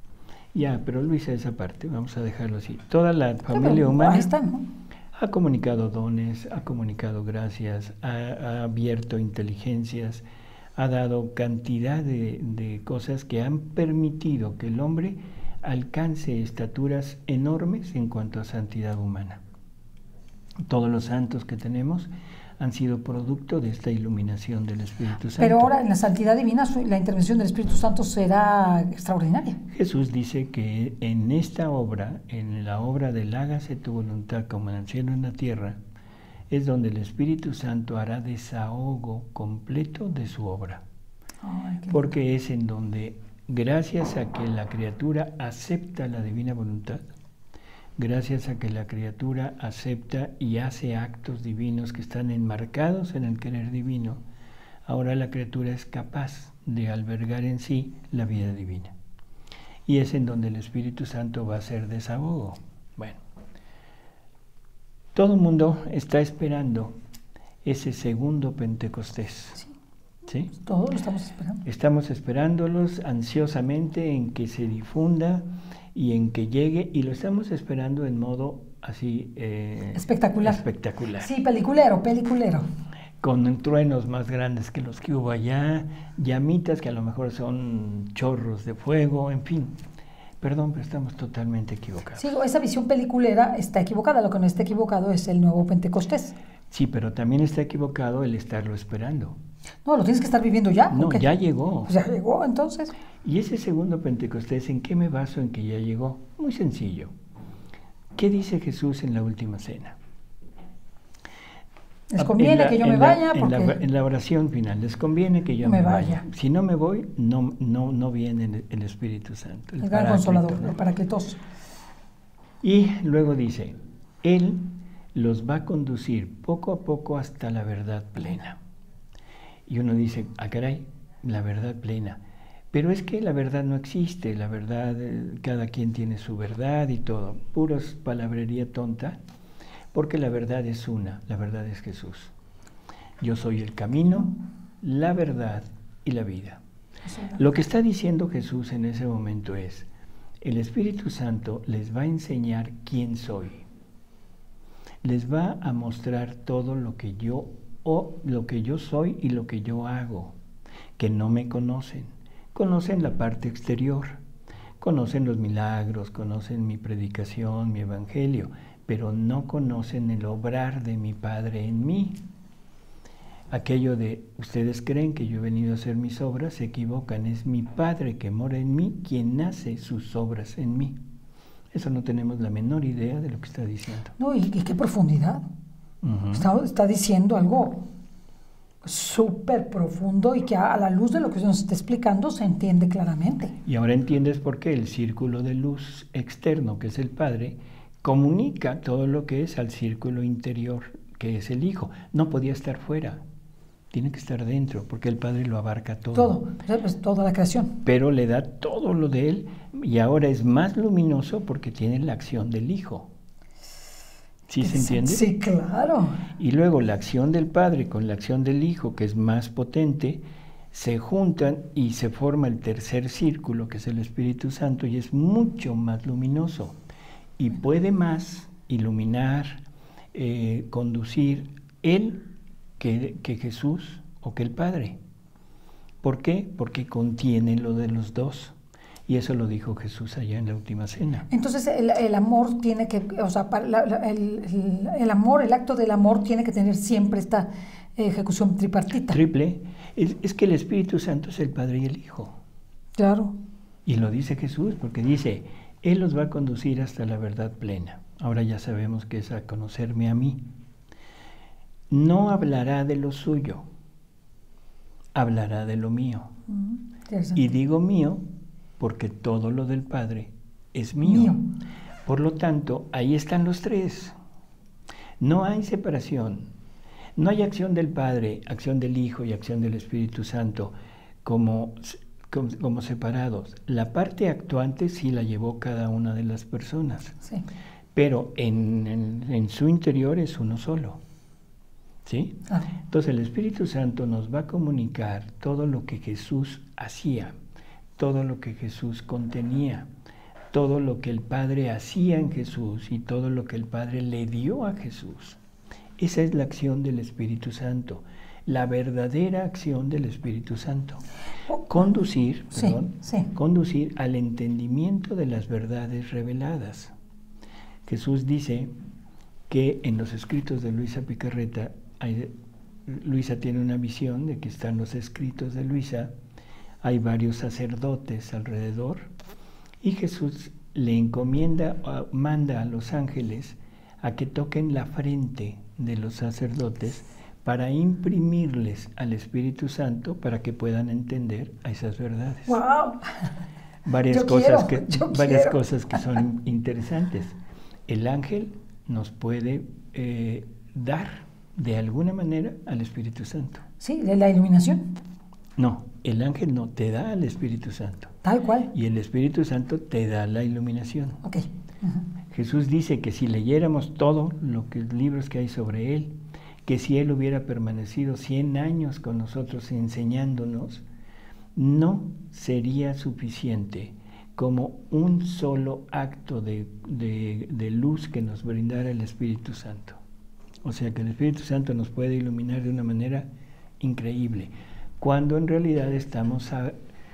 Ya, pero Luisa esa parte, vamos a dejarlo así. Toda la familia Pero humana ahí está, ¿no? ha comunicado dones, ha comunicado gracias, ha, ha abierto inteligencias, ha dado cantidad de, de cosas que han permitido que el hombre alcance estaturas enormes en cuanto a santidad humana. Todos los santos que tenemos han sido producto de esta iluminación del Espíritu Santo. Pero ahora en la santidad divina su- la intervención del Espíritu Santo será extraordinaria. Jesús dice que en esta obra, en la obra del hágase tu voluntad como en el cielo y en la tierra, es donde el Espíritu Santo hará desahogo completo de su obra. Ay, qué Porque es en donde, gracias a que la criatura acepta la divina voluntad, gracias a que la criatura acepta y hace actos divinos que están enmarcados en el querer divino, ahora la criatura es capaz de albergar en sí la vida divina. Y es en donde el Espíritu Santo va a hacer desahogo. Bueno, todo el mundo está esperando ese segundo Pentecostés. Sí. ¿Sí? Todo lo estamos esperando. Estamos esperándolos ansiosamente en que se difunda y en que llegue, y lo estamos esperando en modo así eh, Espectacular. espectacular. Sí, peliculero, peliculero. Con truenos más grandes que los que hubo allá, llamitas que a lo mejor son chorros de fuego, en fin. Perdón, pero estamos totalmente equivocados. Sí, esa visión peliculera está equivocada. Lo que no está equivocado es el nuevo Pentecostés. Sí, pero también está equivocado el estarlo esperando. No, lo tienes que estar viviendo ya. No, ¿o qué? ya llegó. Pues ya llegó, entonces. Y ese segundo Pentecostés, ¿en qué me baso en que ya llegó? Muy sencillo. ¿Qué dice Jesús en la última cena? Les conviene En la- que yo en me la- vaya en porque... la, en la oración final, les conviene que yo Me me, vaya. vaya. Si no me voy, no, no, no viene el, el Espíritu Santo. el gran Paráclito, consolador, ¿no? el paracletos. Y luego dice, Él los va a conducir poco a poco hasta la verdad plena. Y uno dice, ah, caray, la verdad plena. Pero es que la verdad no existe, la verdad, eh, cada quien tiene su verdad y todo. Puros palabrería tonta, porque la verdad es una, la verdad es Jesús. Yo soy el camino, la verdad y la vida. Lo que está diciendo Jesús en ese momento es, el Espíritu Santo les va a enseñar quién soy. Les va a mostrar todo lo que yo o lo que yo soy y lo que yo hago, que no me conocen. Conocen la parte exterior, conocen los milagros, conocen mi predicación, mi evangelio, pero no conocen el obrar de mi Padre en mí. Aquello de, ustedes creen que yo he venido a hacer mis obras, se equivocan, es mi Padre que mora en mí quien hace sus obras en mí. Eso no tenemos la menor idea de lo que está diciendo. No, y, y qué profundidad. Uh-huh. Está, está diciendo algo súper profundo y que a, a la luz de lo que nos está explicando se entiende claramente. Y ahora entiendes por qué el círculo de luz externo, que es el Padre, comunica todo lo que es al círculo interior, que es el Hijo. No podía estar fuera, tiene que estar dentro, porque el Padre lo abarca todo. Todo, pues, toda la creación. Pero le da todo lo de Él, y ahora es más luminoso porque tiene la acción del Hijo. ¿Sí se entiende? Sí, claro. Y luego la acción del Padre con la acción del Hijo, que es más potente, se juntan y se forma el tercer círculo, que es el Espíritu Santo, y es mucho más luminoso y puede más iluminar, eh, conducir él que, que Jesús o que el Padre. ¿Por qué? Porque contiene lo de los dos. Y eso lo dijo Jesús allá en la última cena. Entonces el, el amor tiene que, o sea, para la, la, el, el, el amor, el acto del amor tiene que tener siempre esta ejecución tripartita. Triple. Es, es que el Espíritu Santo es el Padre y el Hijo. Claro. Y lo dice Jesús, porque dice, Él los va a conducir hasta la verdad plena. Ahora ya sabemos que es a conocerme a mí. No hablará de lo suyo, hablará de lo mío. Mm, y digo mío porque todo lo del Padre es mío. mío. Por lo tanto, ahí están los tres. No hay separación. No hay acción del Padre, acción del Hijo y acción del Espíritu Santo como, como, como separados. La parte actuante sí la llevó cada una de las personas. Sí. Pero en, en, en su interior es uno solo. ¿Sí? Ah. Entonces el Espíritu Santo nos va a comunicar todo lo que Jesús hacía, todo lo que Jesús contenía, todo lo que el Padre hacía en Jesús y todo lo que el Padre le dio a Jesús. Esa es la acción del Espíritu Santo, la verdadera acción del Espíritu Santo. Conducir, sí, perdón, sí. conducir al entendimiento de las verdades reveladas. Jesús dice que en los escritos de Luisa Picarreta, hay, Luisa tiene una visión de que están los escritos de Luisa, hay varios sacerdotes alrededor, y Jesús le encomienda, manda a los ángeles a que toquen la frente de los sacerdotes para imprimirles al Espíritu Santo para que puedan entender a esas verdades. ¡Wow! Varias, yo cosas, quiero, que, yo varias quiero. cosas que son interesantes. El ángel nos puede eh, dar de alguna manera al Espíritu Santo. Sí, de la iluminación. No, el ángel no te da al Espíritu Santo. Tal cual. Y el Espíritu Santo te da la iluminación. Ok. Uh-huh. Jesús dice que si leyéramos todo lo que libros que hay sobre él, que si él hubiera permanecido cien años con nosotros enseñándonos, no sería suficiente como un solo acto de, de, de luz que nos brindara el Espíritu Santo. O sea que el Espíritu Santo nos puede iluminar de una manera increíble, cuando en realidad estamos, a,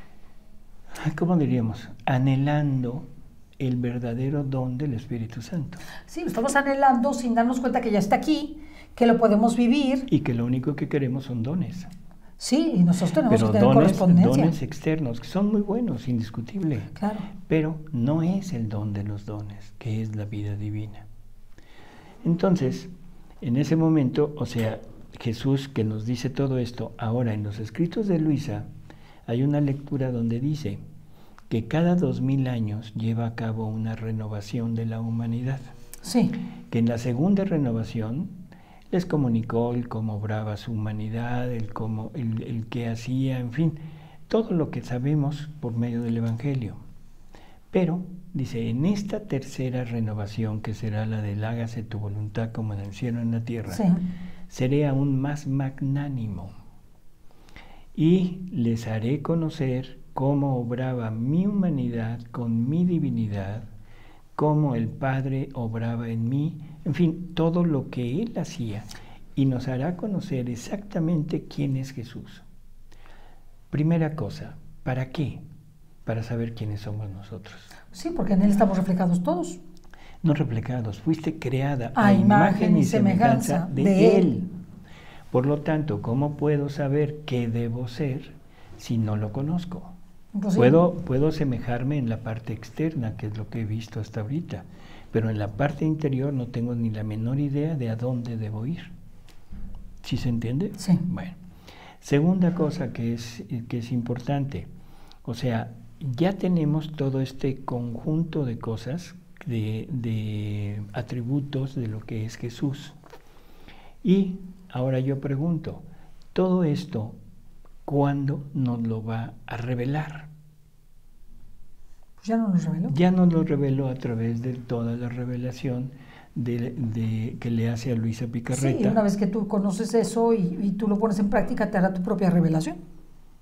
¿cómo diríamos?, anhelando el verdadero don del Espíritu Santo. Sí, estamos anhelando sin darnos cuenta que ya está aquí, que lo podemos vivir. Y que lo único que queremos son dones. Sí, y nosotros tenemos pero que tener dones, correspondencia. dones externos, que son muy buenos, indiscutible. Claro. Pero no es el don de los dones, que es la vida divina. Entonces, en ese momento, o sea, Jesús que nos dice todo esto, ahora en los escritos de Luisa hay una lectura donde dice que cada dos mil años lleva a cabo una renovación de la humanidad. Sí. Que en la segunda renovación les comunicó el cómo obraba su humanidad, el cómo, el, el qué hacía, en fin, todo lo que sabemos por medio del Evangelio. Pero, dice, en esta tercera renovación, que será la del hágase tu voluntad como en el cielo y en la tierra, Sí. seré aún más magnánimo y les haré conocer cómo obraba mi humanidad con mi divinidad, cómo el Padre obraba en mí, en fin, todo lo que Él hacía, y nos hará conocer exactamente quién es Jesús. Primera cosa, ¿para qué? Para saber quiénes somos nosotros. Sí, porque en Él estamos reflejados todos. No reflejados, fuiste creada a, a imagen y semejanza, semejanza de, de él. él. Por lo tanto, ¿cómo puedo saber qué debo ser si no lo conozco? Puedo, puedo semejarme en la parte externa, que es lo que he visto hasta ahorita, pero en la parte interior no tengo ni la menor idea de a dónde debo ir. ¿Sí se entiende? Sí. Bueno. Segunda cosa que es, que es importante, o sea, ya tenemos todo este conjunto de cosas, de, de atributos de lo que es Jesús. Y ahora yo pregunto, todo esto, ¿cuándo nos lo va a revelar? Pues ya no nos reveló. Ya nos lo reveló a través de toda la revelación de, de, que le hace a Luisa Picarreta. Sí, una vez que tú conoces eso y, y tú lo pones en práctica, te hará tu propia revelación.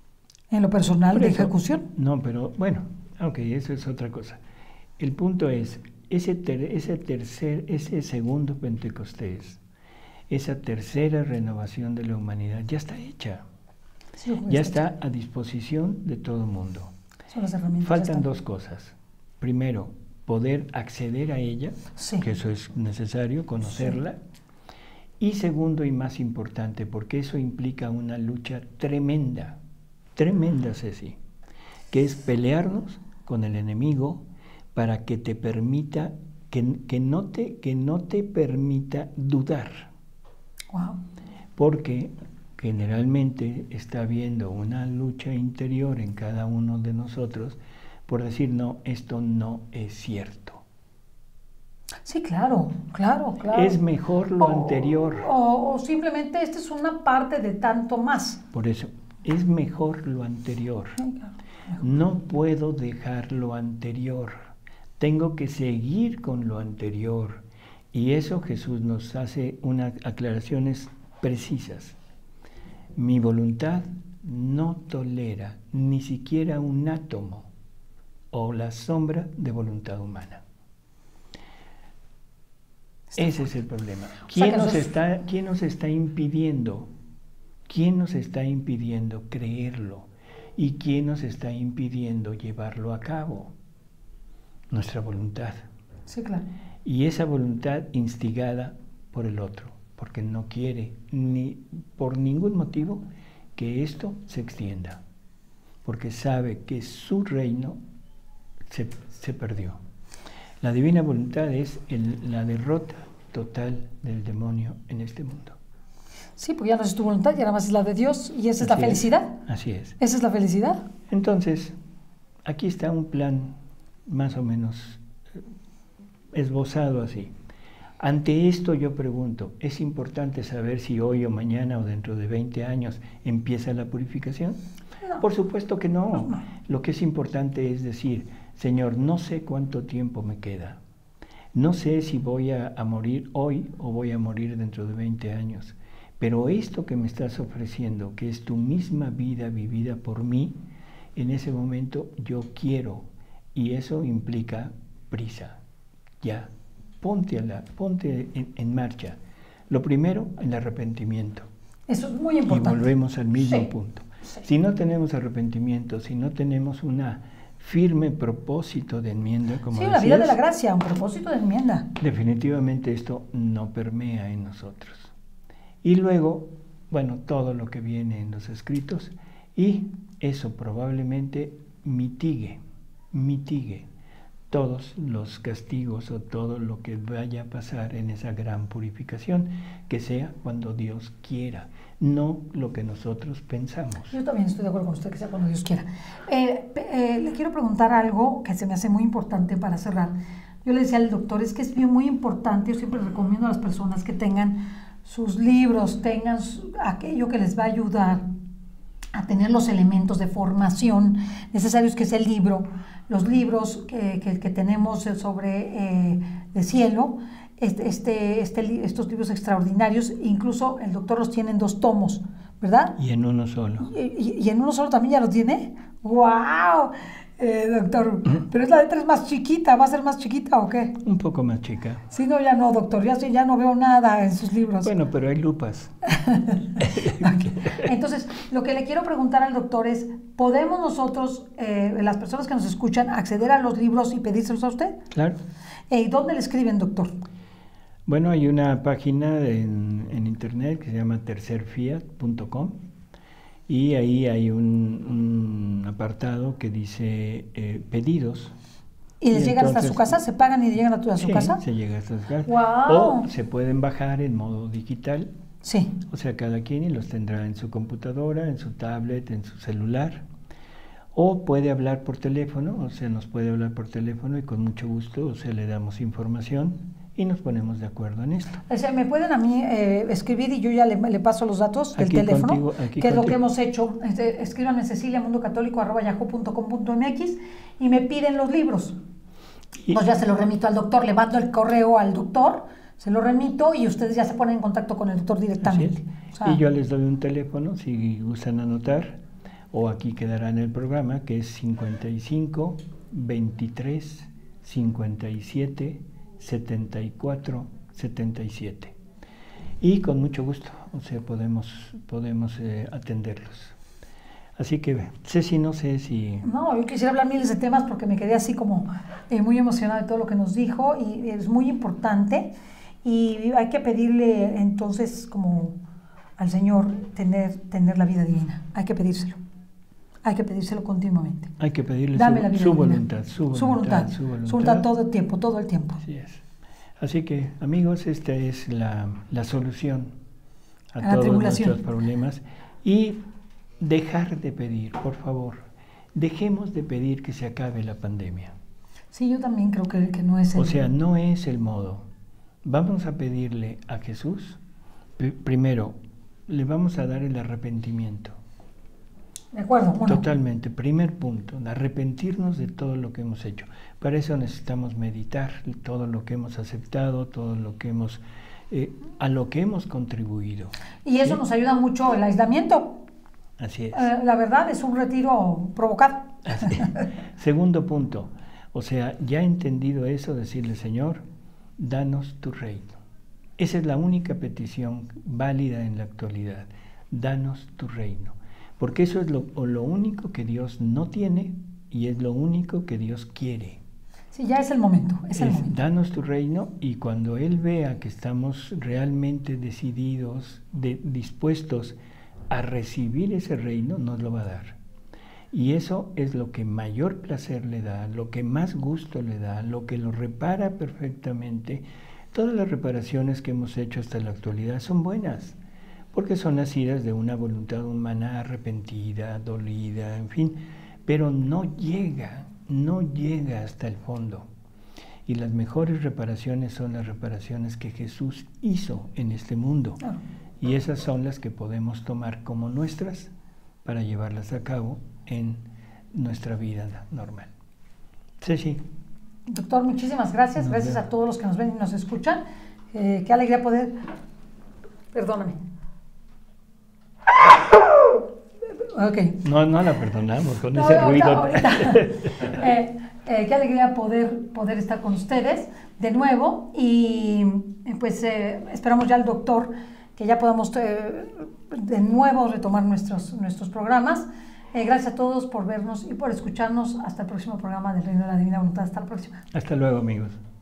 En lo personal Por de eso, ejecución. No, pero bueno, ok, eso es otra cosa. El punto es, ese, ter, ese, tercer, ese segundo Pentecostés, esa tercera renovación de la humanidad ya está hecha. Sí, Ya está a disposición de todo el mundo. Son las herramientas. Faltan dos cosas. Primero, poder acceder a ella, Sí. que eso es necesario, conocerla. Sí. Y segundo y más importante, porque eso implica una lucha tremenda, tremenda, Ceci, que es pelearnos con el enemigo para que te permita, que, que, no, te, que no te permita dudar. Wow. Porque generalmente está habiendo una lucha interior en cada uno de nosotros por decir, no, esto no es cierto. Sí, claro, claro, claro. Es mejor lo o, anterior. O, o simplemente esta es una parte de tanto más. Por eso, es mejor lo anterior. Sí, claro. No puedo dejar lo anterior. Tengo que seguir con lo anterior. Y eso Jesús nos hace unas aclaraciones precisas. Mi voluntad no tolera ni siquiera un átomo o la sombra de voluntad humana. Ese es el problema. ¿Quién, o sea, nos, nos está, ¿Quién nos está impidiendo? ¿Quién nos está impidiendo creerlo? ¿Y quién nos está impidiendo llevarlo a cabo? Nuestra voluntad. Sí, claro. Y esa voluntad instigada por el otro, porque no quiere ni por ningún motivo que esto se extienda, porque sabe que su reino se, se perdió. La divina voluntad es el, la derrota total del demonio en este mundo. Sí, porque ya no es tu voluntad, ya nada más es la de Dios y esa Así es la felicidad. Es, así es. Esa es la felicidad. Entonces, aquí está un plan más o menos esbozado así. Ante esto yo pregunto, ¿es importante saber si hoy o mañana o dentro de veinte años empieza la purificación? No. Por supuesto que no. No, no. Lo que es importante es decir, Señor, no sé cuánto tiempo me queda. No sé si voy a, a morir hoy o voy a morir dentro de veinte años. Pero esto que me estás ofreciendo, que es tu misma vida vivida por mí, en ese momento yo quiero. Y eso implica prisa. Ya, ponte, a la, ponte en, en marcha. Lo primero, el arrepentimiento. Eso es muy importante. Y volvemos al mismo sí. punto. Sí. Si no tenemos arrepentimiento, si no tenemos una firme propósito de enmienda, como sí, decías, la vida de la gracia, un propósito de enmienda. Definitivamente esto no permea en nosotros. Y luego, bueno, todo lo que viene en los escritos, y eso probablemente mitigue, mitigue todos los castigos o todo lo que vaya a pasar en esa gran purificación, que sea cuando Dios quiera, no lo que nosotros pensamos. Yo también estoy de acuerdo con usted, que sea cuando Dios quiera. Eh, eh, le quiero preguntar algo que se me hace muy importante para cerrar. Yo le decía al doctor, es que es bien muy importante, yo siempre recomiendo a las personas que tengan sus libros, tengan su, aquello que les va a ayudar a tener los elementos de formación necesarios, que es el libro, los libros que, que, que tenemos sobre eh, de cielo, este, este, este, estos libros extraordinarios, incluso el doctor los tiene en dos tomos, ¿verdad? Y en uno solo. ¿Y, y, y en uno solo también ya lo tiene? ¡Wow! Eh, doctor, ¿Mm? Pero es la letra es más chiquita, ¿va a ser más chiquita o qué? Un poco más chica. Sí, no, ya no, doctor, ya, ya no veo nada en sus libros. Bueno, pero hay lupas. Okay. Entonces, lo que le quiero preguntar al doctor es, ¿podemos nosotros, eh, las personas que nos escuchan, acceder a los libros y pedírselos a usted? Claro. Eh, ¿Dónde le escriben, doctor? Bueno, hay una página en, en internet que se llama tercer fiat punto com y ahí hay un, un apartado que dice eh, pedidos. ¿Y les y llegan entonces, hasta su casa? ¿Se pagan y llegan a, tu, a su sí, casa? se llega hasta su casa. ¡Wow! O se pueden bajar en modo digital. Sí. O sea, cada quien y los tendrá en su computadora, en su tablet, en su celular. O puede hablar por teléfono, o sea, nos puede hablar por teléfono y con mucho gusto, o sea, le damos información y nos ponemos de acuerdo en esto. O sea, me pueden a mí eh, escribir y yo ya le, le paso los datos del aquí teléfono, contigo, aquí que contigo. es lo que hemos hecho. Este, escríbanme cecilia mundo católico arroba yahoo punto com punto m x y me piden los libros. Y, pues ya se lo remito al doctor, le mando el correo al doctor, se lo remito y ustedes ya se ponen en contacto con el doctor directamente. Es. O sea, y yo les doy un teléfono si gustan anotar, o aquí quedará en el programa, que es cincuenta y cinco, veintitrés, cincuenta y siete, setenta y cuatro, setenta y siete. Y con mucho gusto, o sea, podemos, podemos eh, atenderlos. Así que, Ceci, no sé si... No, yo quisiera hablar miles de temas porque me quedé así como eh, muy emocionada de todo lo que nos dijo y es muy importante y hay que pedirle entonces como al Señor tener, tener la vida divina, hay que pedírselo, hay que pedírselo continuamente. Hay que pedirle Dame su, la vida su, divina. voluntad, su voluntad, su voluntad, su voluntad, su voluntad todo el tiempo, todo el tiempo. Así es. Así que, amigos, esta es la, la solución a, a todos nuestros problemas. Y dejar de pedir, por favor, dejemos de pedir que se acabe la pandemia. Sí, yo también creo que, que no es el... O sea, no es el modo. Vamos a pedirle a Jesús, primero, le vamos a dar el arrepentimiento. De acuerdo, bueno. Totalmente. Primer punto, arrepentirnos de todo lo que hemos hecho. Para eso necesitamos meditar todo lo que hemos aceptado, todo lo que hemos, eh, a lo que hemos contribuido. Y eso ¿sí? nos ayuda mucho el aislamiento. Así es. Eh, la verdad es un retiro provocado. Así es. Segundo punto, o sea, ya entendido eso, decirle, Señor, danos tu reino. Esa es la única petición válida en la actualidad. Danos tu reino. Porque eso es lo, lo único que Dios no tiene y es lo único que Dios quiere. Sí, ya es el momento, es el Es, momento. danos tu reino, y cuando Él vea que estamos realmente decididos, de, dispuestos a recibir ese reino, nos lo va a dar. Y eso es lo que mayor placer le da, lo que más gusto le da, lo que lo repara perfectamente. Todas las reparaciones que hemos hecho hasta la actualidad son buenas, porque son nacidas de una voluntad humana arrepentida, dolida, en fin, pero no llega, no llega hasta el fondo. Y las mejores reparaciones son las reparaciones que Jesús hizo en este mundo. Claro. Y esas son las que podemos tomar como nuestras para llevarlas a cabo en nuestra vida normal. Sí, sí. Doctor, muchísimas gracias. Nos Gracias vemos. a todos los que nos ven y nos escuchan. Eh, qué alegría poder... Perdóname. Okay. No, no la perdonamos con No, ese no, ruido. ahorita, eh, eh, qué alegría poder, poder estar con ustedes de nuevo y pues eh, esperamos ya al doctor que ya podamos eh, de nuevo retomar nuestros, nuestros programas. Eh, gracias a todos por vernos y por escucharnos. Hasta el próximo programa del Reino de la Divina Voluntad. Hasta la próxima. Hasta luego, amigos.